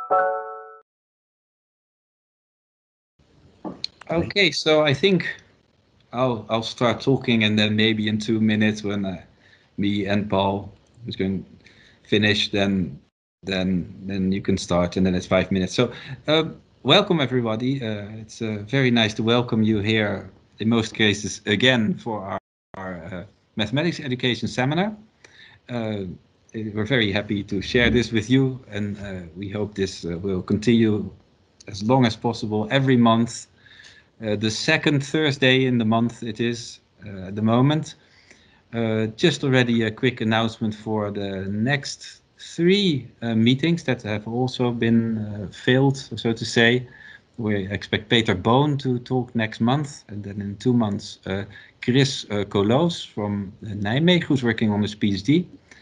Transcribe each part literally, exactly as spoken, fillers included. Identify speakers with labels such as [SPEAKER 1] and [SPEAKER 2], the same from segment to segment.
[SPEAKER 1] Okay, so I think I'll I'll start talking, and then maybe in two minutes when uh, me and Paul is going to finish, then then then you can start, and then it's five minutes. So uh, welcome everybody. Uh, it's uh, very nice to welcome you here in most cases again for our, our uh, mathematics education seminar. Uh, we're very happy to share this with you, and uh, we hope this uh, will continue as long as possible every month. Uh, the second Thursday in the month it is uh, at the moment. Uh, just already a quick announcement for the next three uh, meetings that have also been uh, filled, so to say. We expect Peter Boon to talk next month, and then in two months uh, Chris uh, Coloos from Nijmegen, who's working on his PhD.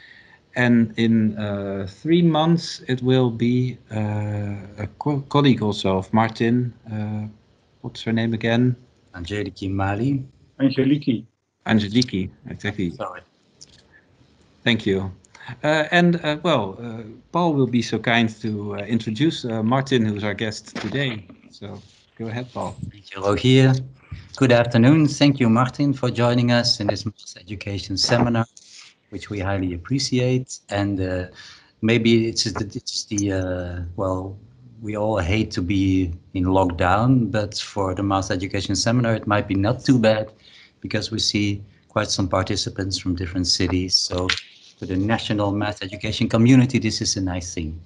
[SPEAKER 1] And in uh, three months it will be uh, a co colleague also of Martin. Uh, What's her name again?
[SPEAKER 2] Angeliki Mali.
[SPEAKER 3] Angeliki.
[SPEAKER 1] Angeliki, exactly.
[SPEAKER 2] Sorry.
[SPEAKER 1] Thank you. Uh, and uh, well, uh, Paul will be so kind to uh, introduce uh, Martin, who's our guest today. So go ahead, Paul.
[SPEAKER 2] Thank you, Rogier. Good afternoon. Thank you, Martin, for joining us in this maths education seminar, which we highly appreciate. And uh, maybe it's the, it's the uh, well, we all hate to be in lockdown, but for the maths education seminar, it might be not too bad because we see quite some participants from different cities. So for the national math education community, this is a nice thing.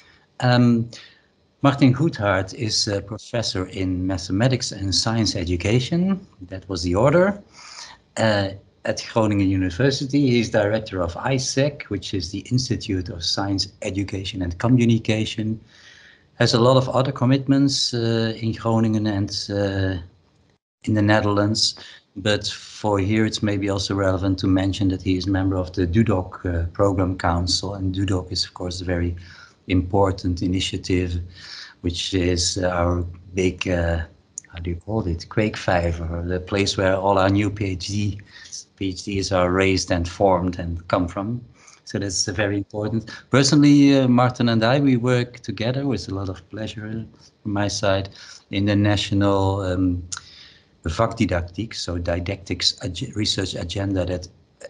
[SPEAKER 2] Um, Martin Goedhart is a professor in mathematics and science education. That was the order. Uh, at Groningen University, he is director of I S E C, which is the Institute of Science Education and Communication. Has a lot of other commitments uh, in Groningen and uh, in the Netherlands. But for here, it's maybe also relevant to mention that he is a member of the DUDOC uh, Program Council. And DUDOC is, of course, a very important initiative, which is our big, uh, how do you call it, Kwakeviver, the place where all our new PhD, PhDs are raised and formed and come from. So that's uh, very important. Personally, uh, Martin and I, we work together with a lot of pleasure from my side in the national um, vakdidactiek, so didactics ag research agenda that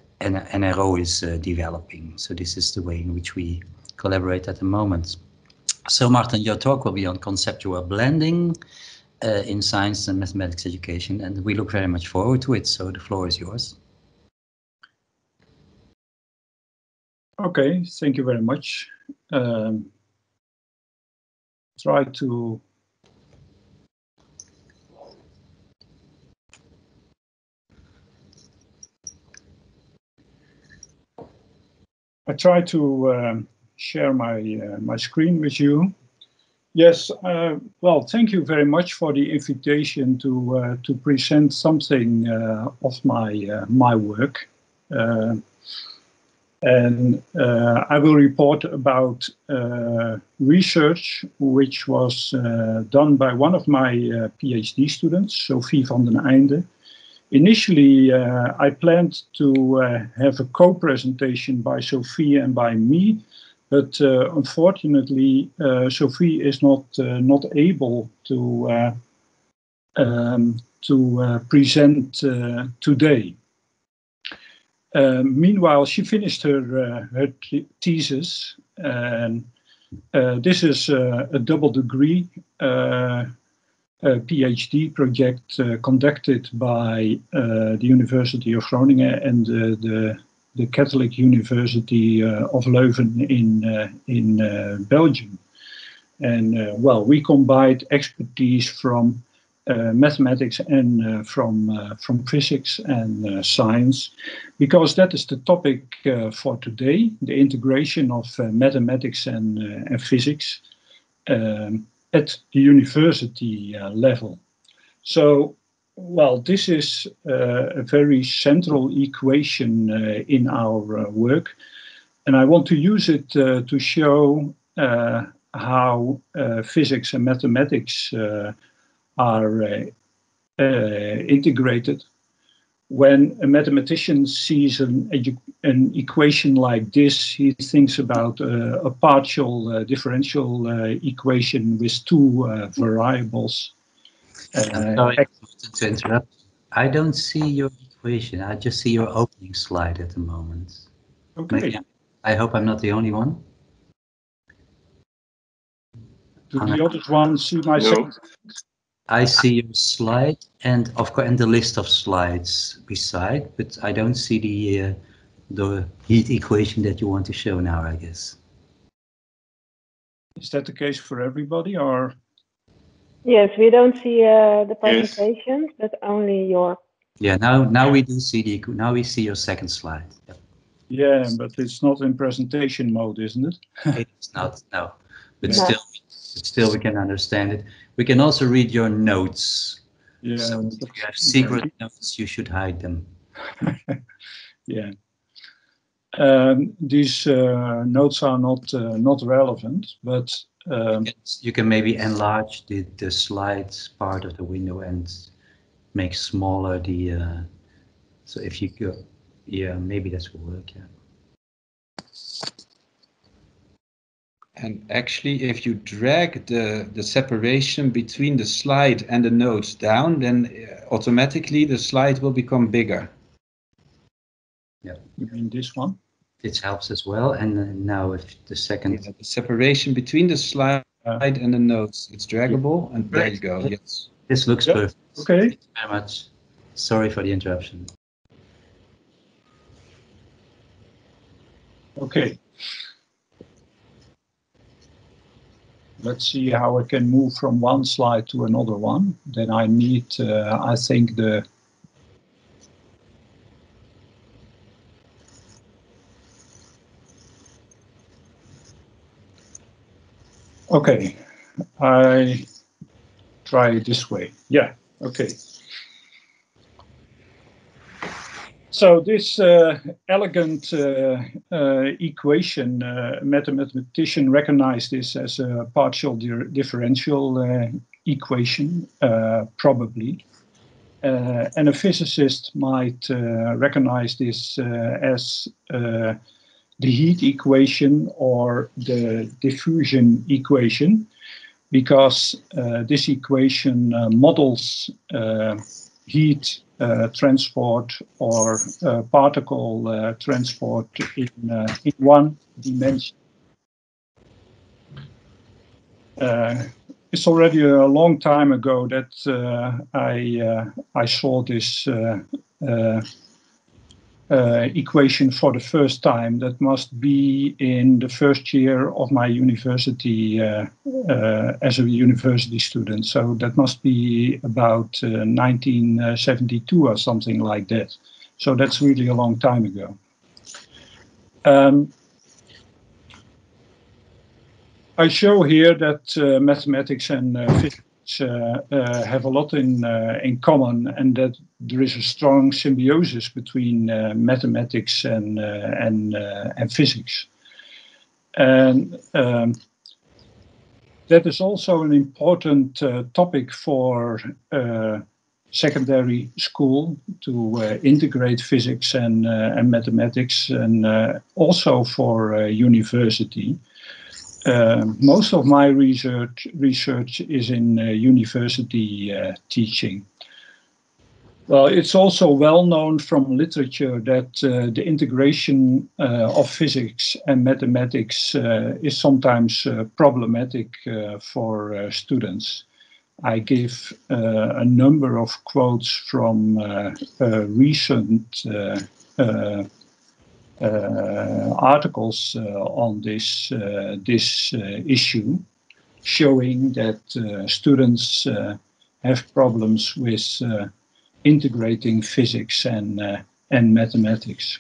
[SPEAKER 2] N R O is uh, developing. So this is the way in which we collaborate at the moment. So Martin, your talk will be on conceptual blending uh, in science and mathematics education, and we look very much forward to it. So the floor is yours.
[SPEAKER 3] Okay, thank you very much. Um, try to I try to um, share my uh, my screen with you. Yes, uh, well, thank you very much for the invitation to uh, to present something uh, of my uh, my work. Uh, And uh, I will report about uh, research which was uh, done by one of my uh, PhD students, Sophie van den Einde. Initially, uh, I planned to uh, have a co-presentation by Sophie and by me, but uh, unfortunately, uh, Sophie is not uh, not able to uh, um, to uh, present uh, today. Uh, meanwhile, she finished her uh, her thesis, and uh, this is uh, a double degree uh, uh, PhD project uh, conducted by uh, the University of Groningen and uh, the the Catholic University uh, of Leuven in uh, in uh, Belgium. And uh, well, we combined expertise from Uh, mathematics and uh, from uh, from physics and uh, science, because that is the topic uh, for today: the integration of uh, mathematics and uh, and physics um, at the university uh, level. So, well, this is uh, a very central equation uh, in our uh, work, and I want to use it uh, to show uh, how uh, physics and mathematics Uh, are uh, uh, integrated, when a mathematician sees an, an equation like this, he thinks about uh, a partial uh, differential uh, equation with two uh, variables.
[SPEAKER 2] I'm
[SPEAKER 3] Uh,
[SPEAKER 2] sorry to interrupt. I don't see your equation. I just see your opening slide at the moment.
[SPEAKER 3] okay.
[SPEAKER 2] Maybe, I hope I'm not the only one.
[SPEAKER 3] Do the other one see my
[SPEAKER 4] No.
[SPEAKER 3] second?
[SPEAKER 2] I see your slide and of course and the list of slides beside, but I don't see the uh, the heat equation that you want to show now, I guess.
[SPEAKER 3] Is that the case for everybody, or?
[SPEAKER 5] Yes, we don't see uh, the presentation, yes. But only your.
[SPEAKER 2] Yeah, now now we do see the now we see your second slide. Yep.
[SPEAKER 3] Yeah, but it's not in presentation mode, isn't it?
[SPEAKER 2] It's not, no, but
[SPEAKER 3] Yeah.
[SPEAKER 2] still, but still we can understand it. We can also read your notes.
[SPEAKER 3] Yeah.
[SPEAKER 2] So if you have secret notes, you should hide them.
[SPEAKER 3] Yeah. Um, these uh, notes are not uh, not relevant, but um,
[SPEAKER 2] you, can, you can maybe enlarge the the slides part of the window and make smaller the. Uh, so if you go, yeah, maybe that will work. Yeah.
[SPEAKER 1] And actually, if you drag the, the separation between the slide and the notes down, then automatically the slide will become bigger.
[SPEAKER 2] Yeah.
[SPEAKER 3] You mean this one?
[SPEAKER 2] It helps as well. And uh, now if the second...
[SPEAKER 1] Yeah, the separation between the slide uh, and the notes, it's draggable, yeah. And there you go, yes.
[SPEAKER 2] This looks
[SPEAKER 3] yep.
[SPEAKER 2] perfect.
[SPEAKER 3] Okay.
[SPEAKER 2] Thank you very much. Sorry for the interruption.
[SPEAKER 3] Okay. Let's see how I can move from one slide to another one. Then I need, uh, I think, the okay. I try it this way. Yeah. Okay. So this uh, elegant uh, uh, equation, uh, a mathematician recognized this as a partial di differential uh, equation, uh, probably. Uh, and a physicist might uh, recognize this uh, as uh, the heat equation or the diffusion equation, because uh, this equation uh, models uh, heat uh, transport or uh, particle uh, transport in, uh, in one dimension. Uh, it's already a long time ago that uh, I, uh, I saw this uh, uh, Uh, equation for the first time. That must be in the first year of my university uh, uh, as a university student. So that must be about uh, nineteen seventy-two or something like that. So that's really a long time ago. Um, I show here that uh, mathematics and uh, physics Uh, uh, have a lot in uh, in common, and that there is a strong symbiosis between uh, mathematics and uh, and uh, and physics, and um, that is also an important uh, topic for uh, secondary school, to uh, integrate physics and uh, and mathematics, and uh, also for uh, university. Uh, most of my research research is in uh, university uh, teaching. Well, it's also well known from literature that uh, the integration uh, of physics and mathematics uh, is sometimes uh, problematic uh, for uh, students. I give uh, a number of quotes from uh, uh, recent uh, uh, Uh, articles uh, on this uh, this uh, issue, showing that uh, students uh, have problems with uh, integrating physics and uh, and mathematics.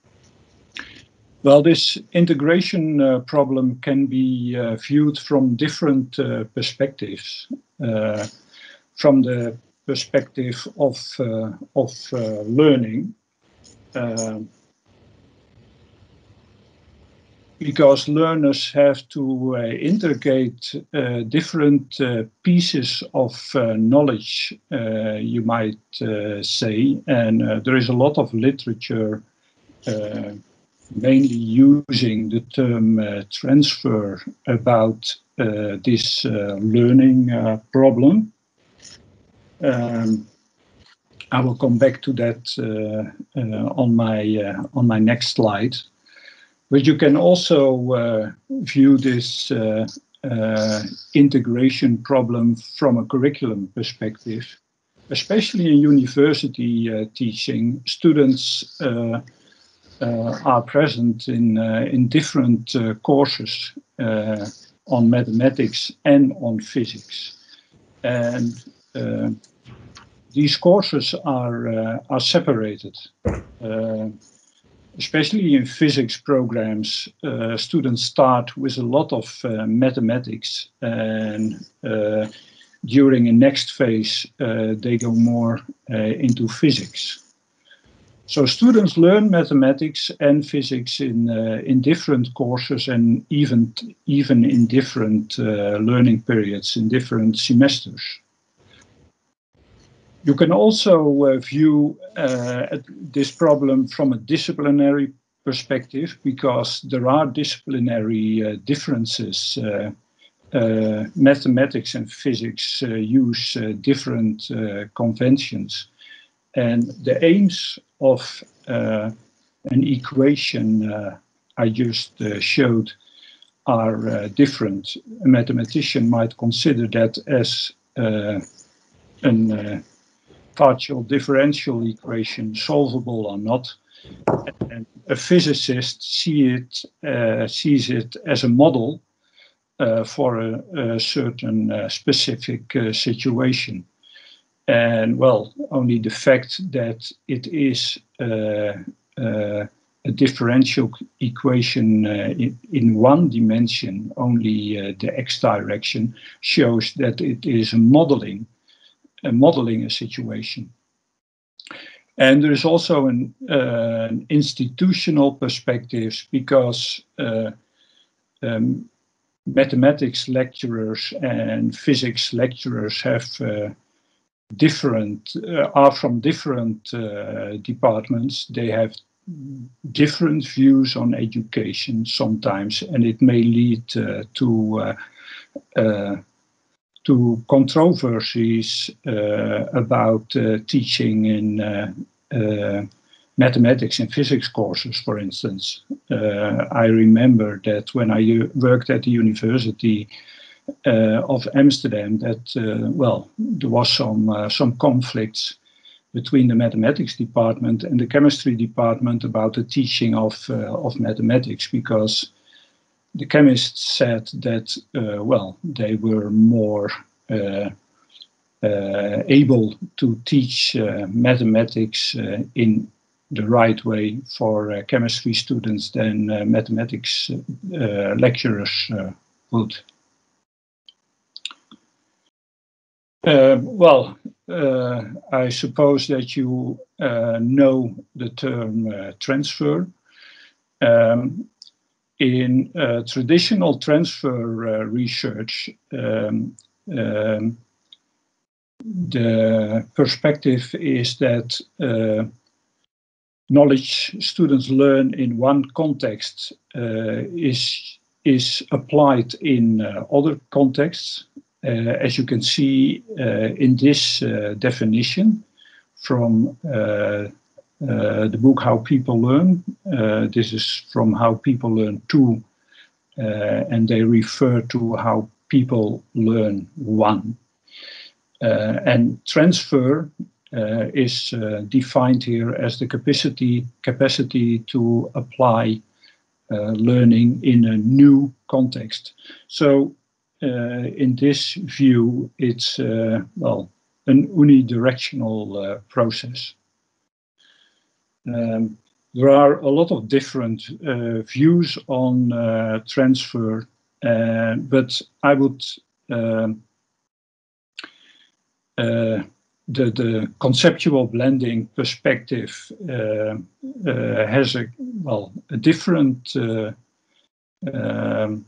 [SPEAKER 3] Well, this integration uh, problem can be uh, viewed from different uh, perspectives. Uh, from the perspective of uh, of uh, learning. Uh, because learners have to uh, integrate uh, different uh, pieces of uh, knowledge, uh, you might uh, say, and uh, there is a lot of literature uh, mainly using the term uh, transfer about uh, this uh, learning uh, problem. Um, I will come back to that uh, uh, on my uh, on my next slide. But you can also uh, view this uh, uh, integration problem from a curriculum perspective, especially in university uh, teaching. Students uh, uh, are present in uh, in different uh, courses uh, on mathematics and on physics, and uh, these courses are uh, are separated. Uh, Especially in physics programs, uh, students start with a lot of uh, mathematics, and uh, during a next phase, uh, they go more uh, into physics. So students learn mathematics and physics in uh, in different courses, and even even in different uh, learning periods, in different semesters. You can also uh, view uh, this problem from a disciplinary perspective, because there are disciplinary uh, differences. Uh, uh, mathematics and physics uh, use uh, different uh, conventions, and the aims of uh, an equation uh, I just uh, showed are uh, different. A mathematician might consider that as uh, an uh, partial differential equation solvable or not, and a physicist see it, uh, sees it as a model uh, for a, a certain uh, specific uh, situation. And well, only the fact that it is uh, uh, a differential equation uh, in, in one dimension, only uh, the x direction, shows that it is a modeling Uh, modeling a situation. And there is also an, uh, an institutional perspective, because uh, um, mathematics lecturers and physics lecturers have uh, different, uh, are from different uh, departments. They have different views on education sometimes, and it may lead uh, to uh, uh, to controversies uh, about uh, teaching in uh, uh, mathematics and physics courses, for instance. Uh, I remember that when I worked at the University uh, of Amsterdam, that, uh, well, there was some, uh, some conflicts between the mathematics department and the chemistry department about the teaching of, uh, of mathematics, because the chemists said that, uh, well, they were more uh, uh, able to teach uh, mathematics uh, in the right way for uh, chemistry students than uh, mathematics uh, lecturers uh, would. Uh, well, uh, I suppose that you uh, know the term uh, transfer. Um, In uh, traditional transfer uh, research, um, um, the perspective is that uh, knowledge students learn in one context uh, is, is applied in uh, other contexts. Uh, as you can see uh, in this uh, definition from uh, Uh, the book How People Learn. Uh, this is from How People Learn two, uh, and they refer to How People Learn one. Uh, and transfer uh, is uh, defined here as the capacity, capacity to apply uh, learning in a new context. So uh, in this view, it's uh, well, an unidirectional uh, process. Um, there are a lot of different uh, views on uh, transfer, uh, but I would uh, uh, the the conceptual blending perspective uh, uh, has a well a different uh, um,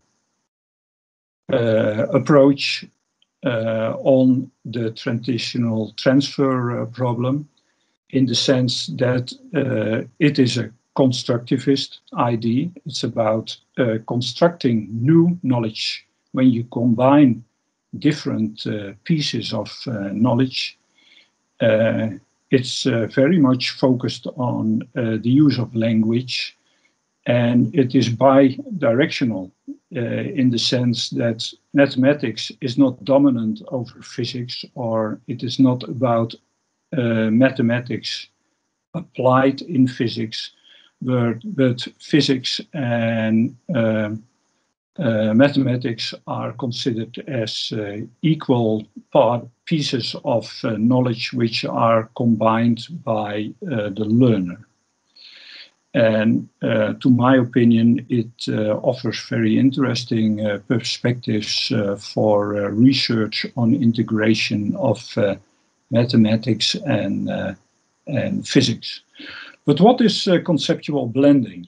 [SPEAKER 3] uh, approach uh, on the transitional transfer uh, problem, in the sense that uh, it is a constructivist idea. It's about uh, constructing new knowledge when you combine different uh, pieces of uh, knowledge. Uh, it's uh, very much focused on uh, the use of language, and it is bi-directional uh, in the sense that mathematics is not dominant over physics, or it is not about uh, mathematics applied in physics, but, but physics and uh, uh, mathematics are considered as uh, equal part pieces of uh, knowledge which are combined by uh, the learner. And uh, to my opinion, it uh, offers very interesting uh, perspectives uh, for uh, research on integration of uh, mathematics and, uh, and physics. But what is uh, conceptual blending?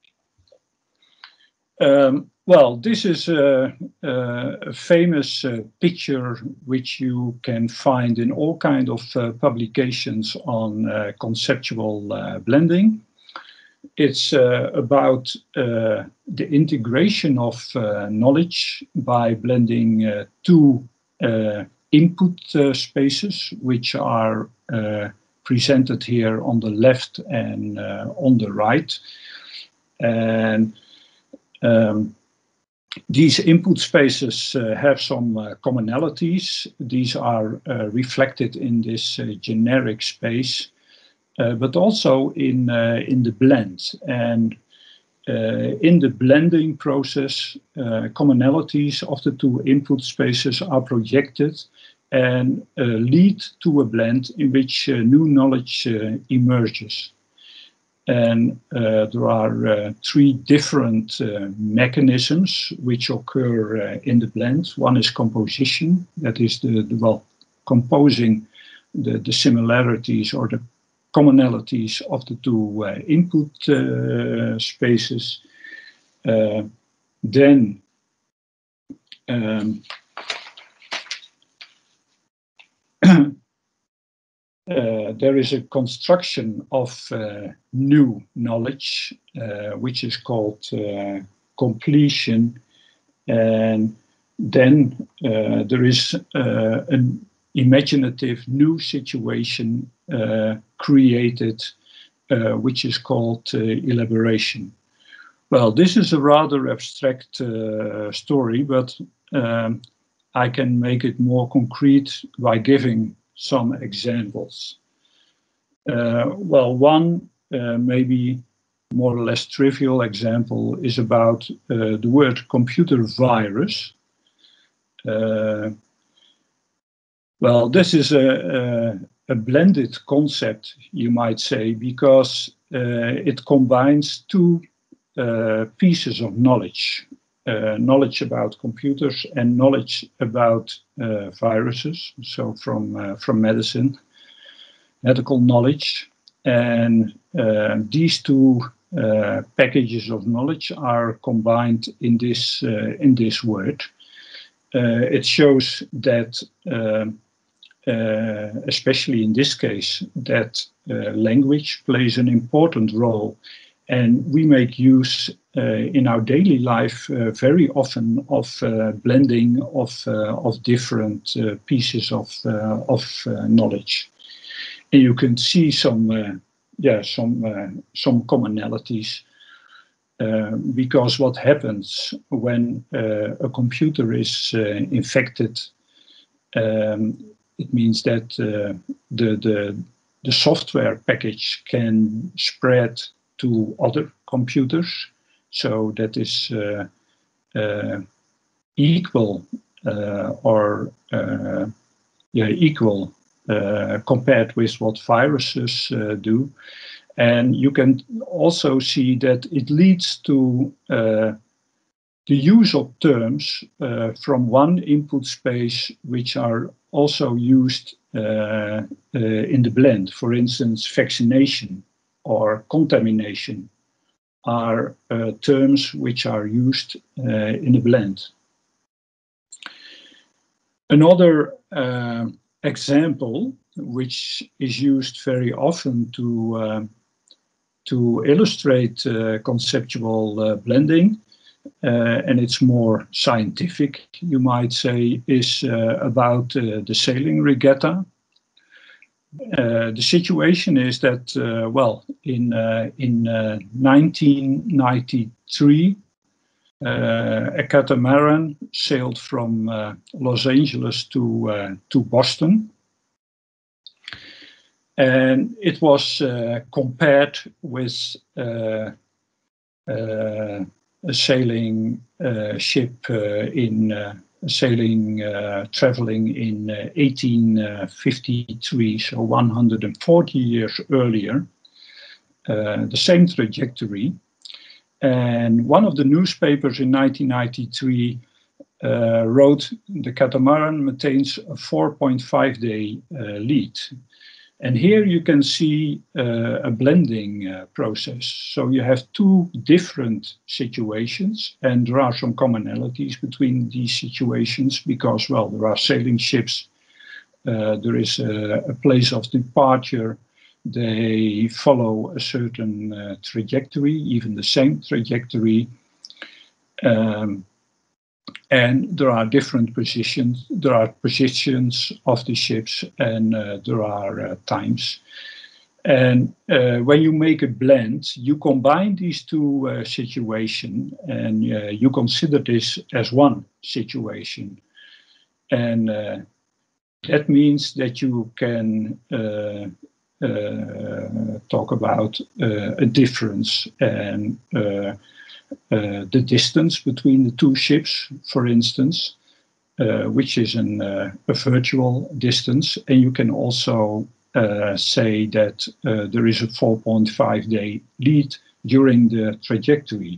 [SPEAKER 3] Um, well, this is a, a famous uh, picture which you can find in all kinds of uh, publications on uh, conceptual uh, blending. It's uh, about uh, the integration of uh, knowledge by blending uh, two uh, input uh, spaces, which are uh, presented here on the left and uh, on the right. And um, these input spaces uh, have some uh, commonalities. These are uh, reflected in this uh, generic space. Uh, but also in uh, in the blend, and uh, in the blending process, uh, commonalities of the two input spaces are projected and uh, lead to a blend in which uh, new knowledge uh, emerges. And uh, there are uh, three different uh, mechanisms which occur uh, in the blend. One is composition, that is the, the well, composing the, the similarities or the commonalities of the two uh, input uh, spaces. Uh, then um, uh, there is a construction of uh, new knowledge, uh, which is called uh, completion. And then uh, there is uh, an imaginative new situation uh, created, uh, which is called uh, elaboration. Well, this is a rather abstract uh, story, but um, I can make it more concrete by giving some examples. Uh, well, one uh, maybe more or less trivial example is about uh, the word computer virus. Uh, well, this is a, a a blended concept, you might say, because uh, it combines two uh, pieces of knowledge, uh, knowledge about computers and knowledge about uh, viruses, so from, uh, from medicine, medical knowledge. And uh, these two uh, packages of knowledge are combined in this, uh, in this word. Uh, it shows that uh, Uh, especially in this case, that uh, language plays an important role. And we make use uh, in our daily life uh, very often of uh, blending of, uh, of different uh, pieces of, uh, of uh, knowledge. And you can see some, uh, yeah, some, uh, some commonalities. Uh, because what happens when uh, a computer is uh, infected, um, it means that uh, the, the, the software package can spread to other computers. So that is uh, uh, equal uh, or uh, yeah, equal uh, compared with what viruses uh, do. And you can also see that it leads to uh, the use of terms uh, from one input space which are also used uh, uh, in the blend. For instance, vaccination or contamination are uh, terms which are used uh, in a blend. Another uh, example, which is used very often to, uh, to illustrate uh, conceptual uh, blending, uh, and it's more scientific, you might say, is uh, about uh, the sailing regatta. Uh, the situation is that, uh, well, in, uh, in uh, nineteen ninety-three, uh, a catamaran sailed from uh, Los Angeles to, uh, to Boston. And it was uh, compared with uh, uh, a sailing uh, ship uh, in uh, sailing, uh, traveling in uh, eighteen fifty-three, so one hundred forty years earlier, uh, the same trajectory. And one of the newspapers in nineteen ninety-three uh, wrote, the catamaran maintains a four point five day uh, lead. And here you can see uh, a blending uh, process. So you have two different situations, and there are some commonalities between these situations because, well, there are sailing ships, uh, there is a, a place of departure, they follow a certain uh, trajectory, even the same trajectory. Um, And there are different positions. There are positions of the ships, and uh, there are uh, times. And uh, when you make a blend, you combine these two uh, situations, and uh, you consider this as one situation. And uh, that means that you can uh, uh, talk about uh, a difference and uh, Uh, the distance between the two ships, for instance, uh, which is an, uh, a virtual distance. And you can also uh, say that uh, there is a four point five day lead during the trajectory.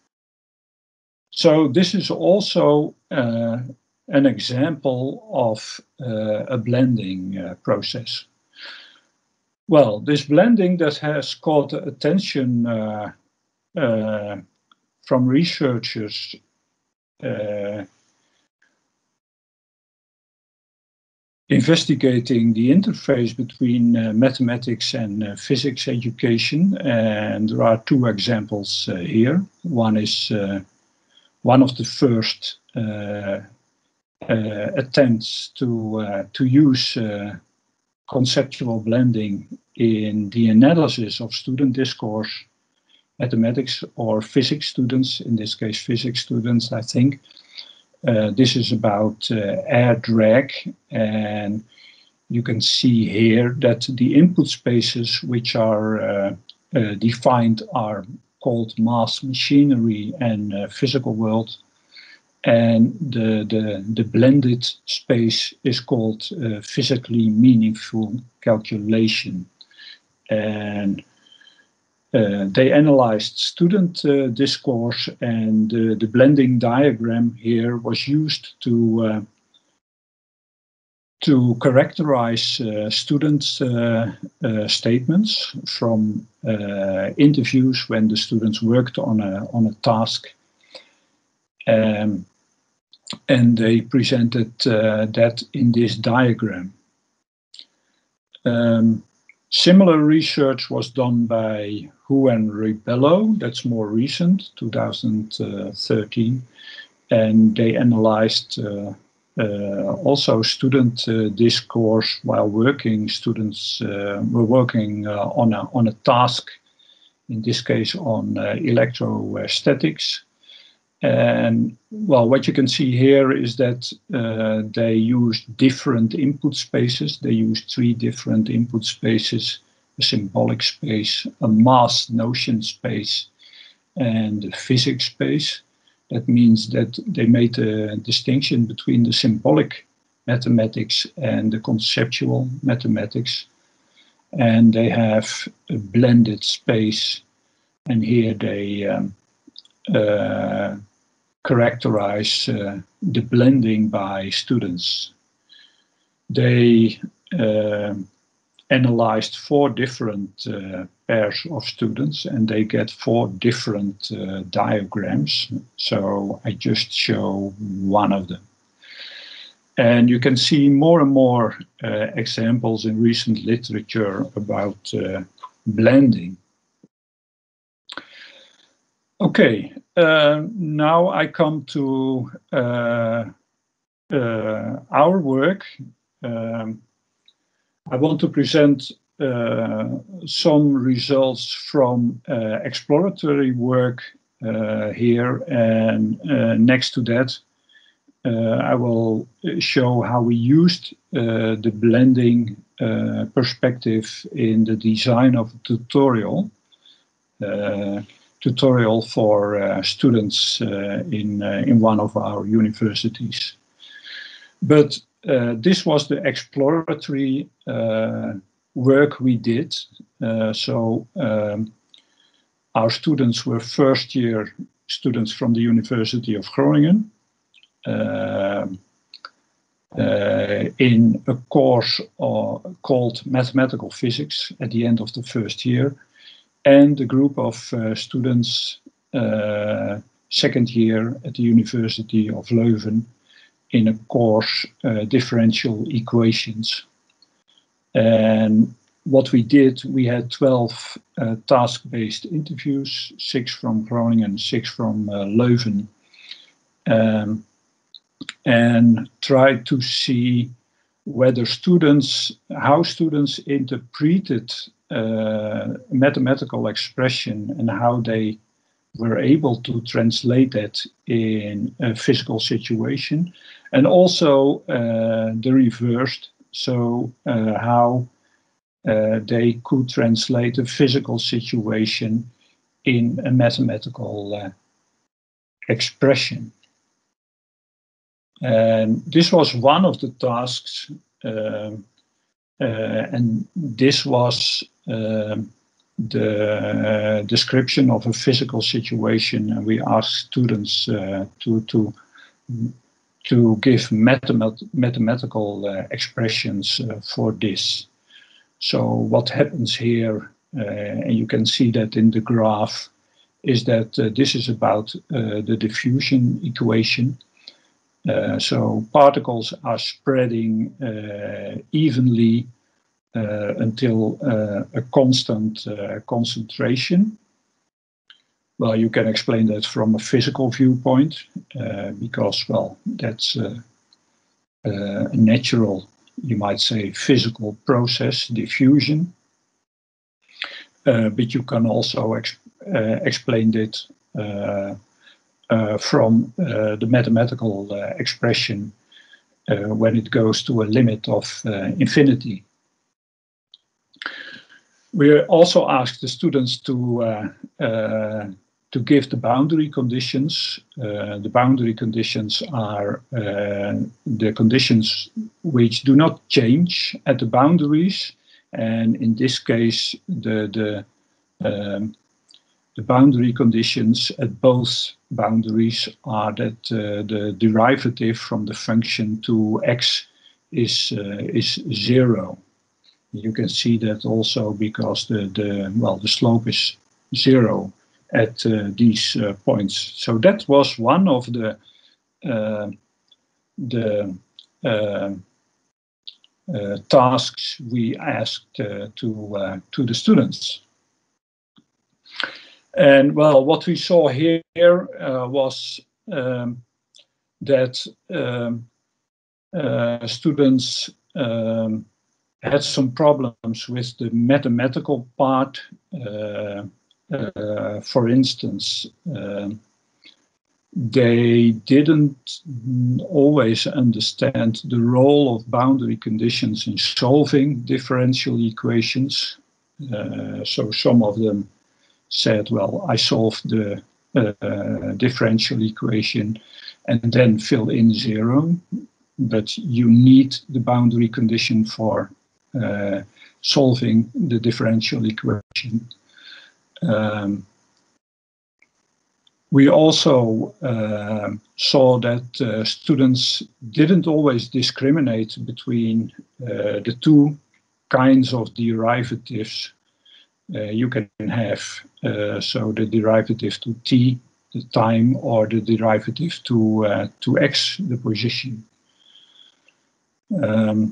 [SPEAKER 3] So this is also uh, an example of uh, a blending uh, process. Well, this blending that has caught attention uh, uh, from researchers uh, investigating the interface between uh, mathematics and uh, physics education. And there are two examples uh, here. One is uh, one of the first uh, uh, attempts to, uh, to use uh, conceptual blending in the analysis of student discourse, mathematics or physics students, in this case physics students, I think. Uh, this is about uh, air drag, and you can see here that the input spaces which are uh, uh, defined are called mass machinery and uh, physical world, and the, the, the blended space is called uh, physically meaningful calculation. And Uh, they analyzed student uh, discourse, and uh, the blending diagram here was used to uh, to characterize uh, students' uh, uh, statements from uh, interviews when the students worked on a on a task, um, and they presented uh, that in this diagram. Um, Similar research was done by Hu and Ribello, that's more recent, two thousand thirteen, and they analyzed uh, uh, also student uh, discourse while working. Students uh, were working uh, on, a, on a task, in this case on uh, electrostatics. And well, what you can see here is that uh, they used different input spaces. They used three different input spaces: a symbolic space, a mass notion space, and a physics space. That means that they made a distinction between the symbolic mathematics and the conceptual mathematics. And they have a blended space, and here they um, uh, characterize uh, the blending by students. They uh, analyzed four different uh, pairs of students, and they get four different uh, diagrams. So I just show one of them. And you can see more and more uh, examples in recent literature about uh, blending. Okay, uh, now I come to uh, uh, our work. Um, I want to present uh, some results from uh, exploratory work uh, here, and uh, next to that uh, I will show how we used uh, the blending uh, perspective in the design of a tutorial. Uh, tutorial for uh, students uh, in, uh, in one of our universities. But uh, this was the exploratory uh, work we did. Uh, so um, our students were first year students from the University of Groningen uh, uh, in a course uh, called Mathematical Physics at the end of the first year. And a group of uh, students uh, second year at the University of Leuven in a course uh, differential equations. And what we did, we had twelve uh, task-based interviews, six from Groningen, six from uh, Leuven, um, and tried to see whether students, how students interpreted uh, mathematical expression and how they were able to translate that in a physical situation, and also uh, the reversed, so uh, how uh, they could translate a physical situation in a mathematical uh, expression. And this was one of the tasks, uh, uh, and this was uh, the description of a physical situation, and we asked students uh, to to to give mathemat mathematical uh, expressions uh, for this. So what happens here, uh, and you can see that in the graph, is that uh, this is about uh, the diffusion equation. Uh, so particles are spreading uh, evenly uh, until uh, a constant uh, concentration. Well, you can explain that from a physical viewpoint uh, because, well, that's uh, uh, a natural, you might say, physical process, diffusion. Uh, but you can also ex uh, explain it uh, Uh, from uh, the mathematical uh, expression uh, when it goes to a limit of uh, infinity. We also asked the students to uh, uh, to give the boundary conditions. Uh, the boundary conditions are uh, the conditions which do not change at the boundaries, and in this case, the the um, The boundary conditions at both boundaries are that uh, the derivative from the function to x is uh, is zero. You can see that also because the the well the slope is zero at uh, these uh, points. So that was one of the uh, the uh, uh, tasks we asked uh, to uh, to the students. And well, what we saw here uh, was um, that um, uh, students um, had some problems with the mathematical part. Uh, uh, for instance, uh, they didn't always understand the role of boundary conditions in solving differential equations. Uh, so some of them said, well, I solved the uh, differential equation and then fill in zero, but you need the boundary condition for uh, solving the differential equation. Um, we also uh, saw that uh, students didn't always discriminate between uh, the two kinds of derivatives uh, you can have uh, so the derivative to t, the time, or the derivative to uh, to x, the position. Um,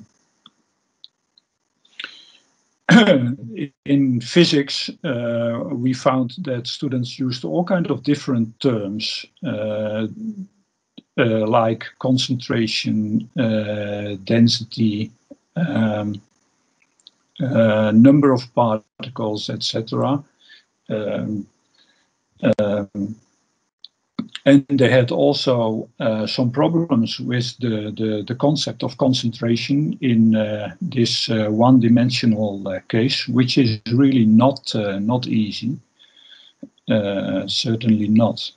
[SPEAKER 3] in physics, uh, we found that students used all kinds of different terms, uh, uh, like concentration, uh, density, um, uh, number of particles, et cetera. Um, um, and they had also uh, some problems with the, the, the concept of concentration in uh, this uh, one-dimensional uh, case, which is really not uh, not easy. Uh, certainly not.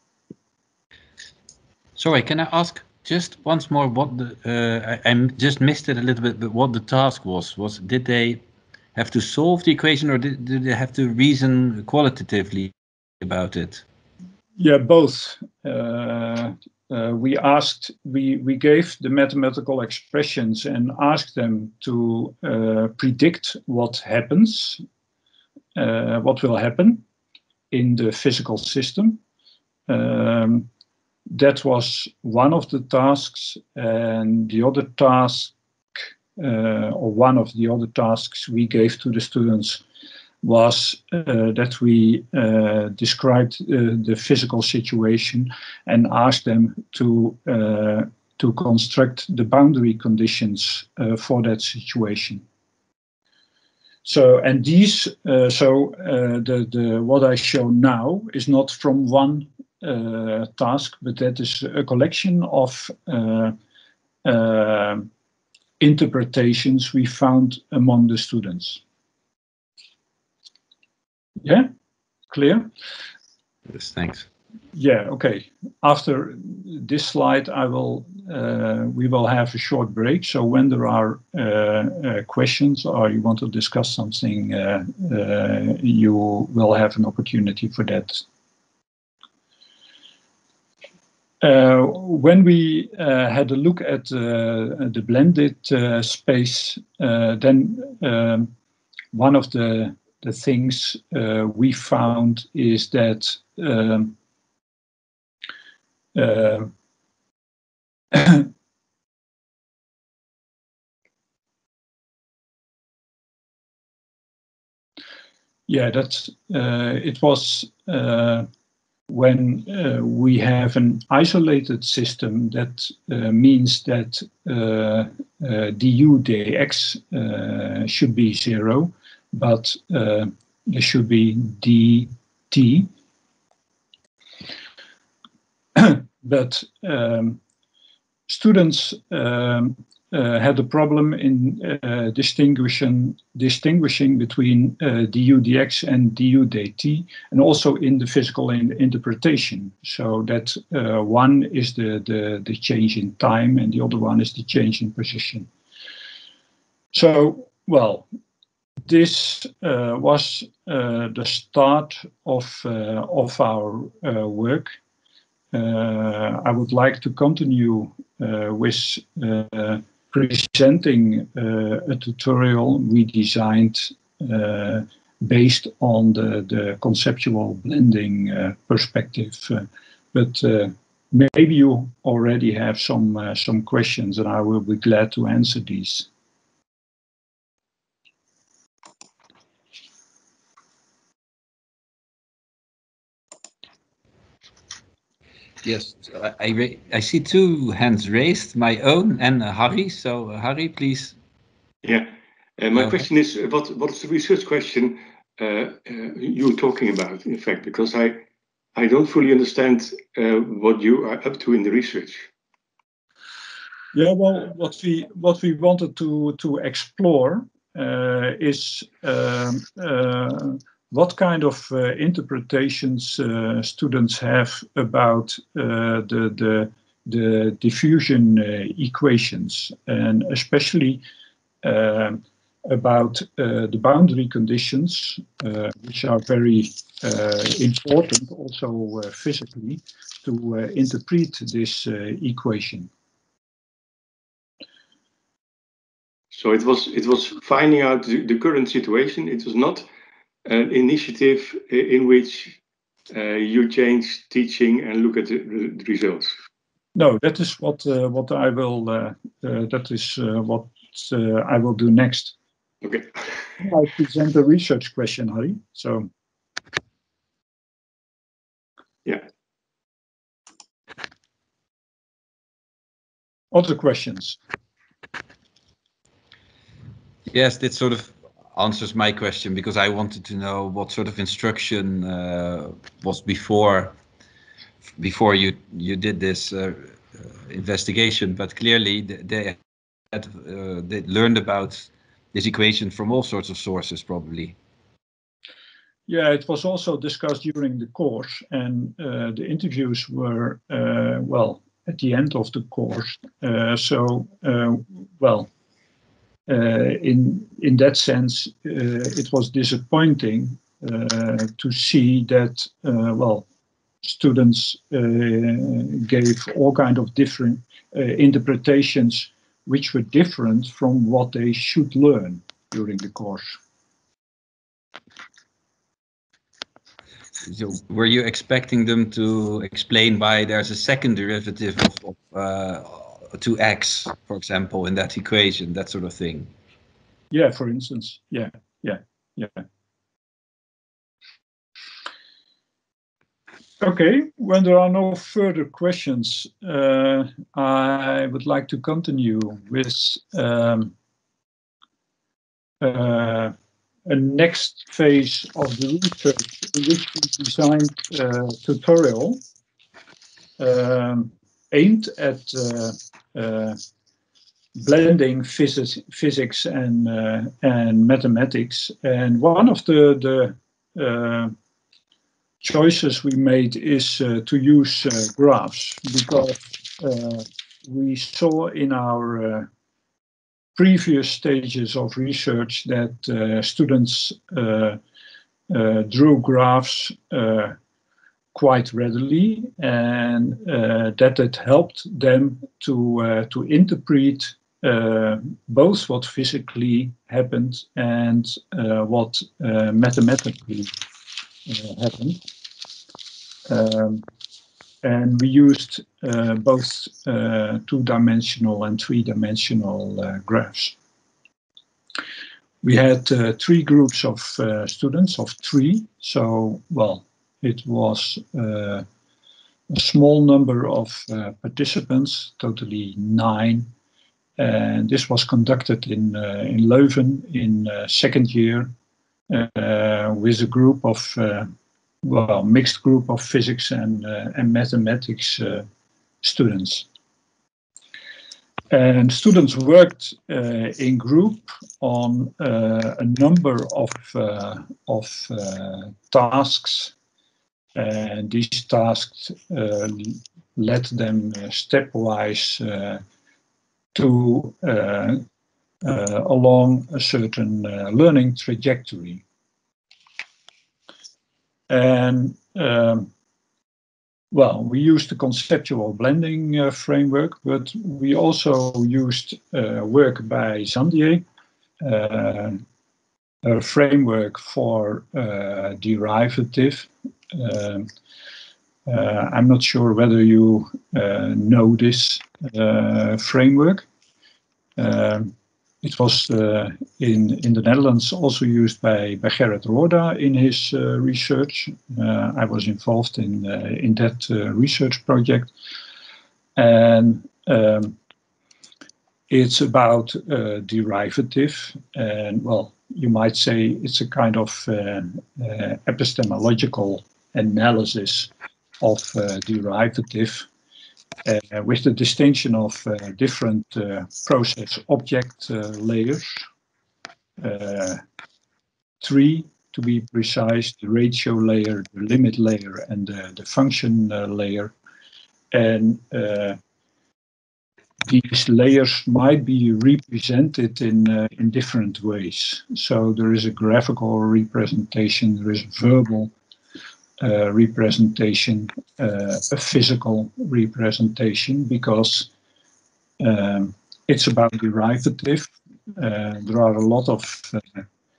[SPEAKER 1] Sorry, can I ask just once more what the uh, I, I just missed it a little bit, but what the task was? Was did they have to solve the equation, or did, did they have to reason qualitatively about it?
[SPEAKER 3] Yeah, both. Uh, uh, we asked, we we gave the mathematical expressions and asked them to uh, predict what happens, uh, what will happen in the physical system. Um, that was one of the tasks, and the other task, uh, or one of the other tasks we gave to the students was uh, that we uh, described uh, the physical situation and asked them to uh, to construct the boundary conditions uh, for that situation. So, and these, uh, so uh, the the what I show now is not from one uh, task, but that is a collection of uh, uh, interpretations we found among the students. Yeah, clear?
[SPEAKER 1] Yes, thanks.
[SPEAKER 3] Yeah, okay. After this slide, I will uh, we will have a short break. So when there are uh, uh, questions or you want to discuss something, uh, uh, you will have an opportunity for that. Uh, when we uh, had a look at uh, the blended uh, space, uh, then um, one of the the things uh, we found is that um, uh, yeah, that's uh, it was uh, when uh, we have an isolated system, that uh, means that uh, uh, du dx uh, should be zero, but uh, there should be dt. But um, students um, uh, had a problem in uh, distinguishing distinguishing between uh, du dx and du dt, and also in the physical in interpretation. So that uh, one is the, the the change in time, and the other one is the change in position. So, well, this uh, was uh, the start of uh, of our uh, work. Uh, I would like to continue uh, with uh, presenting uh, a tutorial we designed uh, based on the, the conceptual blending uh, perspective. Uh, but uh, maybe you already have some, uh, some questions, and I will be glad to answer these.
[SPEAKER 1] Yes, I I, I see two hands raised, my own and uh, Harry. So uh, Harry, please.
[SPEAKER 4] Yeah, uh, my question is, uh, what what's the research question uh, uh, you're talking about? In fact, because I I don't fully understand uh, what you are up to in the research.
[SPEAKER 3] Yeah, well, what we what we wanted to to explore uh, is um, uh, what kind of uh, interpretations uh, students have about uh, the the the diffusion uh, equations, and especially uh, about uh, the boundary conditions, uh, which are very uh, important also uh, physically to uh, interpret this uh, equation.
[SPEAKER 4] So it was it was finding out the, the current situation. It was not an initiative in which uh, you change teaching and look at the, the results?
[SPEAKER 3] No, that is what uh, what I will. Uh, uh, that is uh, what uh, I will do next.
[SPEAKER 4] Okay.
[SPEAKER 3] I present a research question, Harry. So.
[SPEAKER 4] Yeah.
[SPEAKER 3] Other questions?
[SPEAKER 1] Yes, that sort of answers my question, because I wanted to know what sort of instruction uh, was before before you you did this uh, uh, investigation. But clearly they had uh, they learned about this equation from all sorts of sources, probably.
[SPEAKER 3] Yeah, it was also discussed during the course, and uh, the interviews were uh, well at the end of the course. Uh, so uh, well. Uh, in in that sense, uh, it was disappointing uh, to see that uh, well, students uh, gave all kind of different uh, interpretations, which were different from what they should learn during the course.
[SPEAKER 1] So were you expecting them to explain why there's a second derivative of, of uh, two x, for example, in that equation, that sort of thing?
[SPEAKER 3] Yeah, for instance. Yeah, yeah, yeah. Okay, when there are no further questions, uh, I would like to continue with um, uh, a next phase of the research in which we designed a tutorial um, aimed at uh, uh, blending physics, physics and uh, and mathematics. And one of the the uh, choices we made is uh, to use uh, graphs, because uh, we saw in our uh, previous stages of research that uh, students uh, uh, drew graphs uh, quite readily, and uh, that it helped them to uh, to interpret uh, both what physically happened and uh, what uh, mathematically uh, happened. Um, and we used uh, both uh, two-dimensional and three-dimensional uh, graphs. We had uh, three groups of uh, students of three, so, well, it was uh, a small number of uh, participants, totally nine, and this was conducted in, uh, in Leuven in uh, second year uh, with a group of uh, well, mixed group of physics and, uh, and mathematics uh, students. And students worked uh, in group on uh, a number of, uh, of uh, tasks. And these tasks uh, led them uh, stepwise uh, to uh, uh, along a certain uh, learning trajectory. And um, well, we used the conceptual blending uh, framework, but we also used uh, work by Zandier, uh, a framework for uh, derivative. Uh, uh, I'm not sure whether you uh, know this uh, framework. Um, It was uh, in, in the Netherlands also used by, by Gerrit Roorda in his uh, research. Uh, I was involved in, uh, in that uh, research project. And um, it's about uh, derivative. And well, you might say it's a kind of uh, uh, epistemological analysis of uh, derivative. Uh, with the distinction of uh, different uh, process object uh, layers, uh, three to be precise, the ratio layer, the limit layer, and uh, the function uh, layer. And uh, these layers might be represented in, uh, in different ways. So there is a graphical representation, there is verbal Uh, representation, uh, a physical representation, because um, it's about derivative. Uh, there are a lot of uh,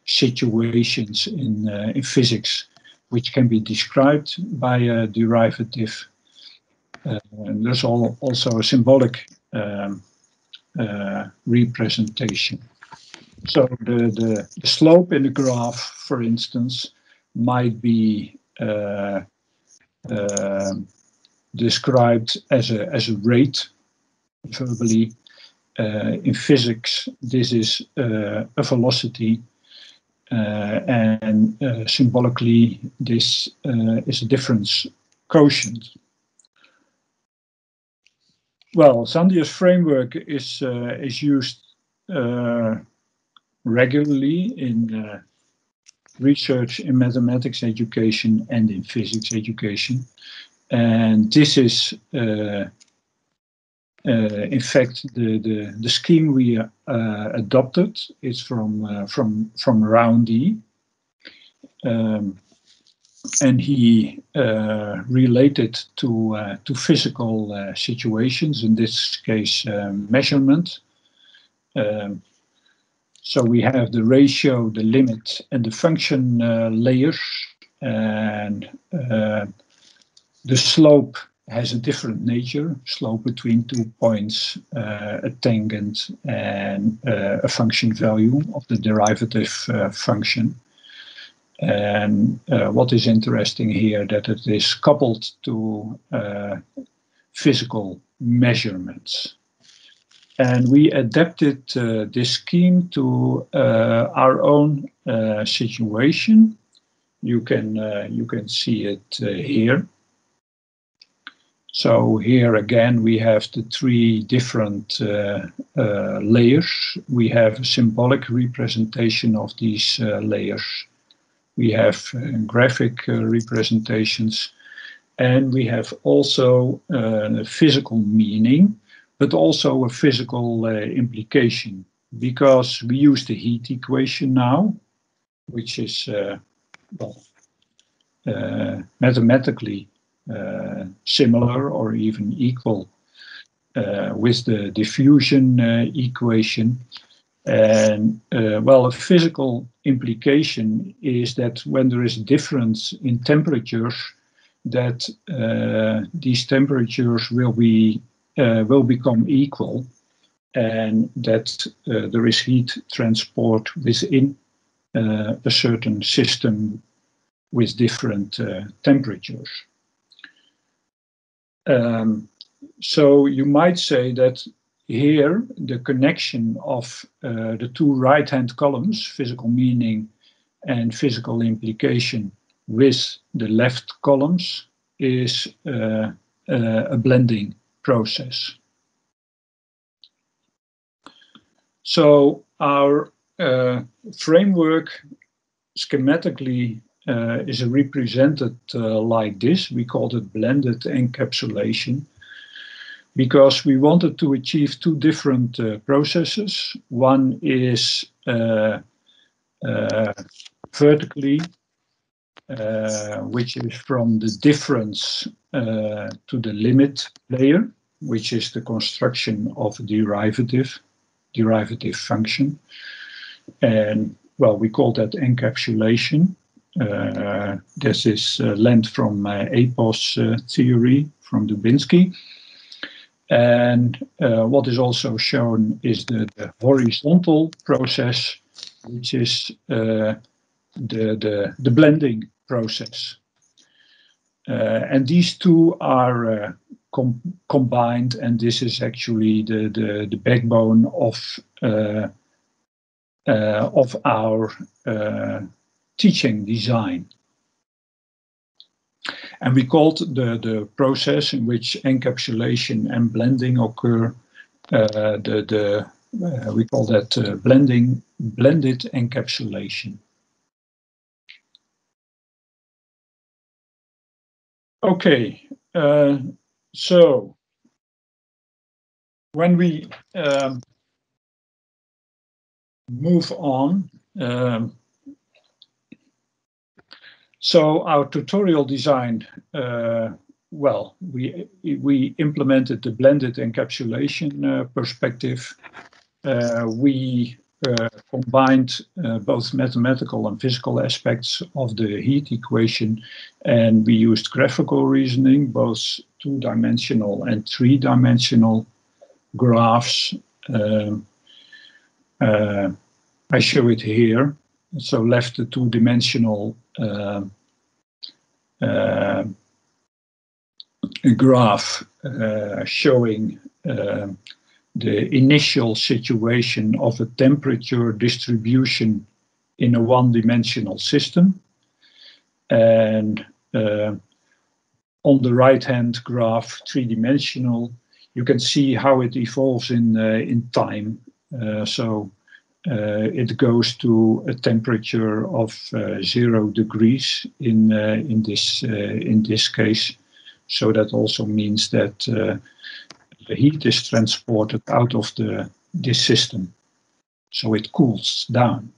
[SPEAKER 3] situations in, uh, in physics which can be described by a derivative. Uh, and there's all, also a symbolic um, uh, representation. So the, the, the slope in the graph, for instance, might be uh, uh, described as a, as a rate verbally. Uh, in physics, this is uh, a velocity, uh, and uh, symbolically, this uh, is a difference quotient. Well, Zandia's framework is uh, is used uh, regularly in uh, research in mathematics education and in physics education, and this is uh, uh, in fact the, the the scheme we uh, adopted is from uh, from from Roundy, um, and he uh, related to uh, to physical uh, situations, in this case uh, measurement. Um, so we have the ratio, the limit, and the function uh, layers, and uh, the slope has a different nature, slope between two points, uh, a tangent, and uh, a function value of the derivative uh, function. And uh, what is interesting here, that it is coupled to uh, physical measurements. And we adapted uh, this scheme to uh, our own uh, situation. You can, uh, you can see it uh, here. So here again, we have the three different uh, uh, layers. We have a symbolic representation of these uh, layers. We have uh, graphic uh, representations, and we have also uh, a physical meaning, but also a physical uh, implication, because we use the heat equation now, which is uh, well, uh, mathematically uh, similar or even equal uh, with the diffusion uh, equation. And uh, well, a physical implication is that when there is a difference in temperatures, that uh, these temperatures will be uh, will become equal, and that uh, there is heat transport within uh, a certain system with different uh, temperatures. Um, so you might say that here the connection of uh, the two right-hand columns, physical meaning and physical implication, with the left columns is uh, uh, a blending process. So our uh, framework schematically uh, is represented uh, like this. We called it blended encapsulation, because we wanted to achieve two different uh, processes. One is uh, uh, vertically, uh, which is from the difference uh, to the limit layer, which is the construction of a derivative, derivative function. And well, we call that encapsulation. Uh, this is uh, lent from uh, A P O S uh, theory from Dubinsky. And uh, what is also shown is the, the horizontal process, which is uh, the, the, the blending process. Uh, and these two are uh, com combined, and this is actually the, the, the backbone of, uh, uh, of our uh, teaching design. And we called the, the process in which encapsulation and blending occur, uh, the, the, uh, we call that uh, blending, blended encapsulation. Okay, uh, so when we um, move on, um, so our tutorial design, uh, well, we we implemented the blended encapsulation uh, perspective. Uh, we uh, combined uh, both mathematical and physical aspects of the heat equation, and we used graphical reasoning, both two-dimensional and three-dimensional graphs. Um, uh, I show it here. So left the two-dimensional uh, uh, graph uh, showing uh, the initial situation of a temperature distribution in a one-dimensional system. And uh, on the right-hand graph, three-dimensional, you can see how it evolves in, uh, in time. Uh, so uh, it goes to a temperature of uh, zero degrees in, uh, in, this, uh, in this case. So that also means that uh, the heat is transported out of the, this system, so it cools down.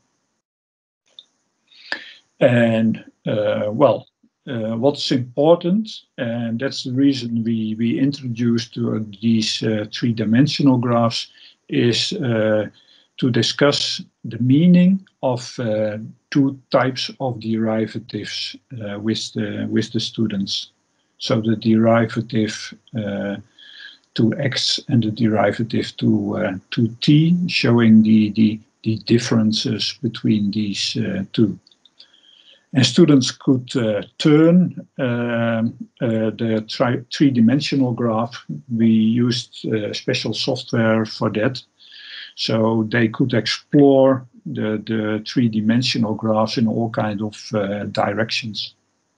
[SPEAKER 3] And uh, well, uh, what's important, and that's the reason we, we introduced uh, these uh, three-dimensional graphs, is uh, to discuss the meaning of uh, two types of derivatives uh, with, the, with the students. So the derivative uh, to x and the derivative to uh, to t, showing the, the, the differences between these uh, two. And students could uh, turn uh, uh, the three-dimensional graph. We used uh, special software for that. So they could explore the, the three-dimensional graphs in all kinds of uh, directions.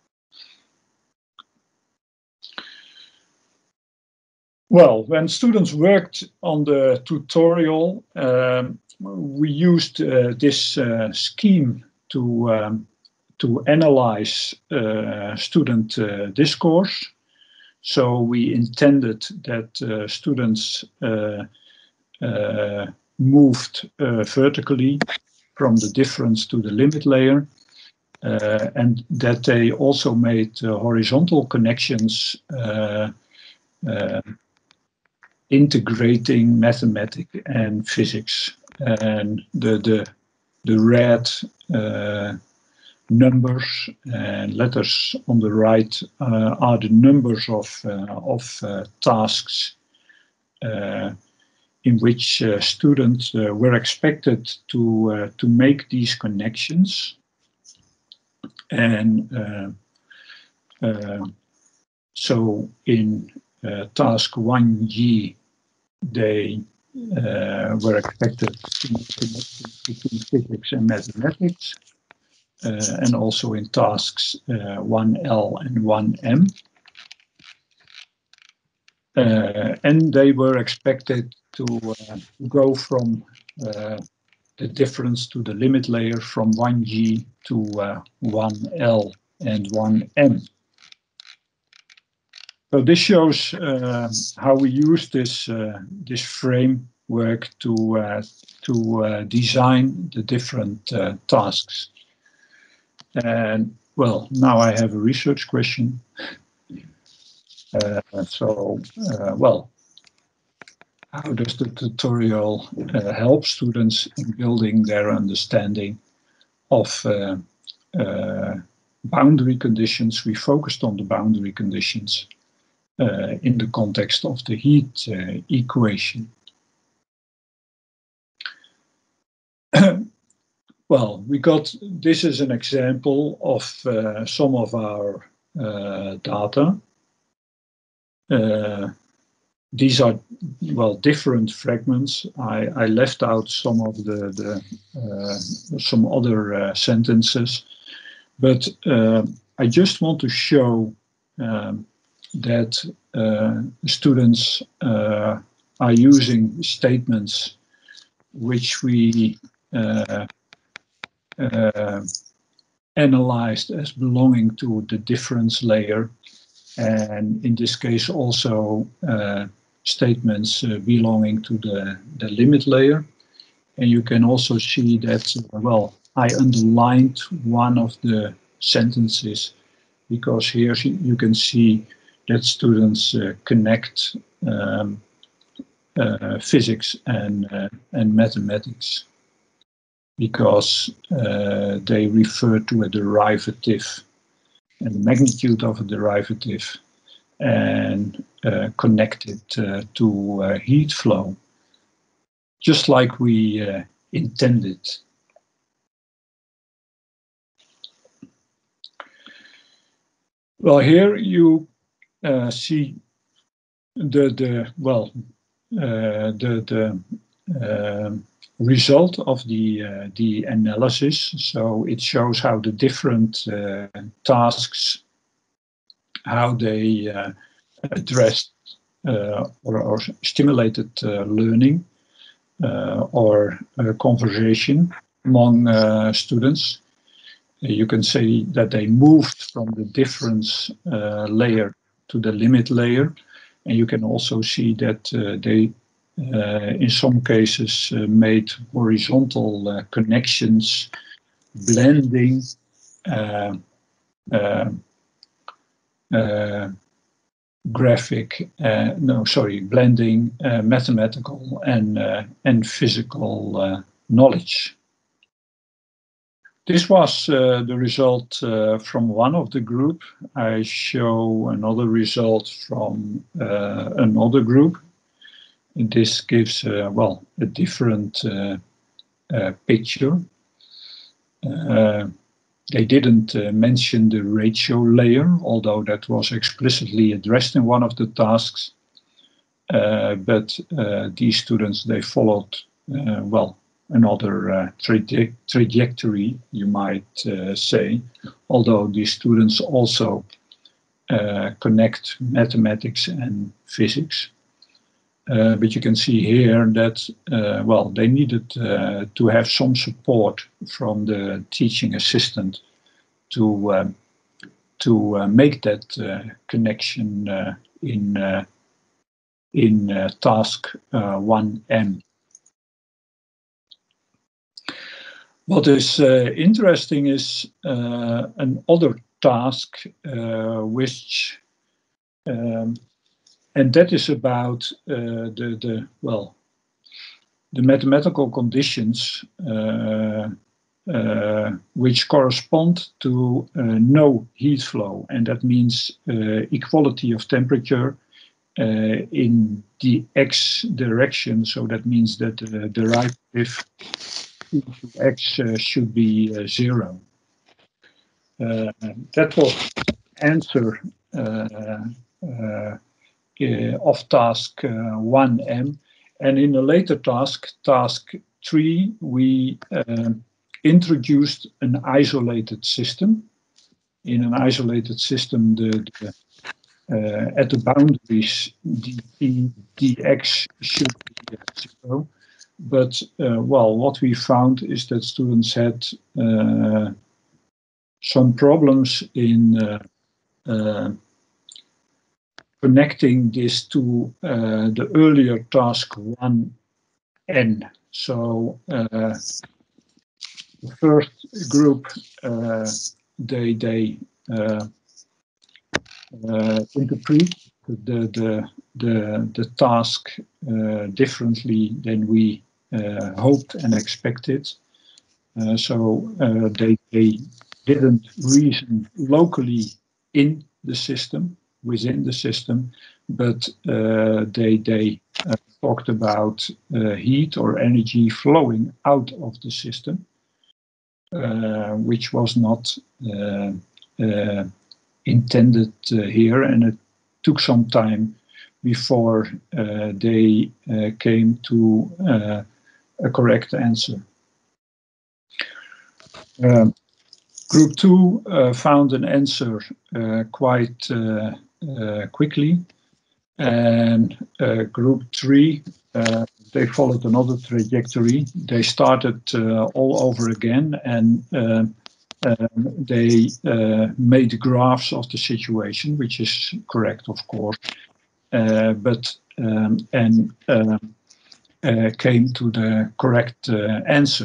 [SPEAKER 3] Well, when students worked on the tutorial, um, we used uh, this uh, scheme to, um, to analyze uh, student uh, discourse. So we intended that uh, students uh, uh, moved uh, vertically from the difference to the limit layer, uh, and that they also made uh, horizontal connections uh, uh, integrating mathematics and physics. And the, the, the red uh, numbers and letters on the right uh, are the numbers of, uh, of uh, tasks uh, in which uh, students uh, were expected to, uh, to make these connections. And uh, uh, so in uh, task one G, they uh, were expected to make connections between physics and mathematics, uh, and also in tasks uh, one L and one M. Uh, and they were expected to uh, go from uh, the difference to the limit layer from one G to uh, one L and one M. So this shows uh, how we use this uh, this framework to uh, to uh, design the different uh, tasks. And well, now I have a research question. Uh, so uh, well, how does the tutorial uh, help students in building their understanding of uh, uh, boundary conditions? We focused on the boundary conditions Uh, in the context of the heat uh, equation. Well, we got, this is an example of uh, some of our uh, data. Uh, these are, well, different fragments. I, I left out some of the, the uh, some other uh, sentences, but uh, I just want to show um, that uh, students uh, are using statements which we uh, uh, analyzed as belonging to the difference layer, and in this case also uh, statements uh, belonging to the, the limit layer. And you can also see that, well, I underlined one of the sentences because here you can see that students uh, connect um, uh, physics and, uh, and mathematics. because uh, they refer to a derivative and the magnitude of a derivative and uh, connect it uh, to uh, heat flow, just like we uh, intended. Well, here you uh, see the the well uh, the the uh, result of the uh, the analysis. So it shows how the different uh, tasks, how they uh, addressed uh, or, or stimulated uh, learning uh, or uh, conversation among uh, students. You can say that they moved from the difference uh, layer to the limit layer. And you can also see that uh, they, uh, in some cases, uh, made horizontal uh, connections, blending, uh, uh, uh, graphic, uh, no, sorry, blending uh, mathematical and, uh, and physical uh, knowledge. This was uh, the result uh, from one of the group. I show another result from uh, another group. And this gives, uh, well, a different uh, uh, picture. Uh, they didn't uh, mention the ratio layer, although that was explicitly addressed in one of the tasks. Uh, but uh, these students, they followed, uh, well, another uh, traje trajectory, you might uh, say, although these students also uh, connect mathematics and physics. Uh, but you can see here that, uh, well, they needed uh, to have some support from the teaching assistant to, uh, to uh, make that uh, connection uh, in, uh, in uh, task uh, one M. What is uh, interesting is uh, another task uh, which, um, and that is about uh, the, the, well, the mathematical conditions uh, uh, which correspond to uh, no heat flow. And that means uh, equality of temperature uh, in the x direction. So that means that the derivative x uh, should be uh, zero. Uh, that was answer uh, uh, uh, of task uh, one M. And in a later task, task three, we uh, introduced an isolated system. In an isolated system, the, the uh, at the boundaries, the dx should be zero. But, uh, well, what we found is that students had uh, some problems in uh, uh, connecting this to uh, the earlier task one N. So uh, the first group, uh, they, they uh, uh, interpret the, the, the, the task uh, differently than we uh, hoped and expected. Uh, so uh, they, they didn't reason locally in the system, within the system, but uh, they, they uh, talked about uh, heat or energy flowing out of the system, uh, which was not uh, uh, intended uh, here, and it took some time before uh, they uh, came to uh, a correct answer. Um, group two uh, found an answer uh, quite uh, uh, quickly, and uh, group three, uh, they followed another trajectory. They started uh, all over again, and uh, uh, they uh, made graphs of the situation, which is correct, of course, uh, but um, and uh, uh, came to the correct uh, answer.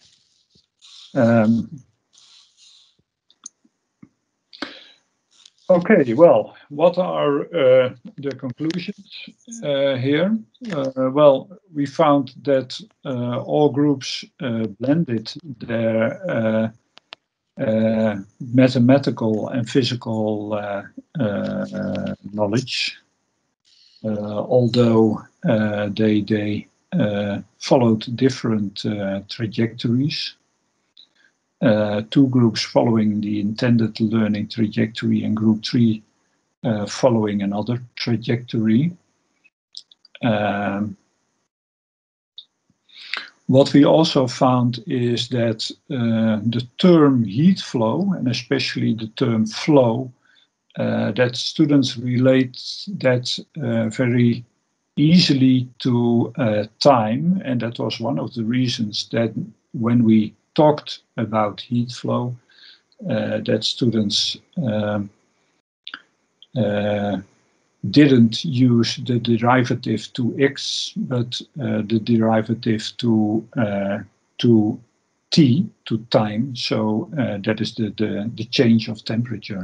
[SPEAKER 3] Um, Okay, well, what are uh, the conclusions uh, here? Uh, well, we found that uh, all groups uh, blended their uh, uh, mathematical and physical uh, uh, knowledge, uh, although uh, they, they uh, followed different uh, trajectories. Uh, two groups following the intended learning trajectory and group three uh, following another trajectory. Um, what we also found is that uh, the term heat flow, and especially the term flow, uh, that students relate that uh, very easily to uh, time, and that was one of the reasons that when we talked about heat flow, uh, that students um, uh, didn't use the derivative to x, but uh, the derivative to uh, to t, to time. So uh, that is the, the, the change of temperature.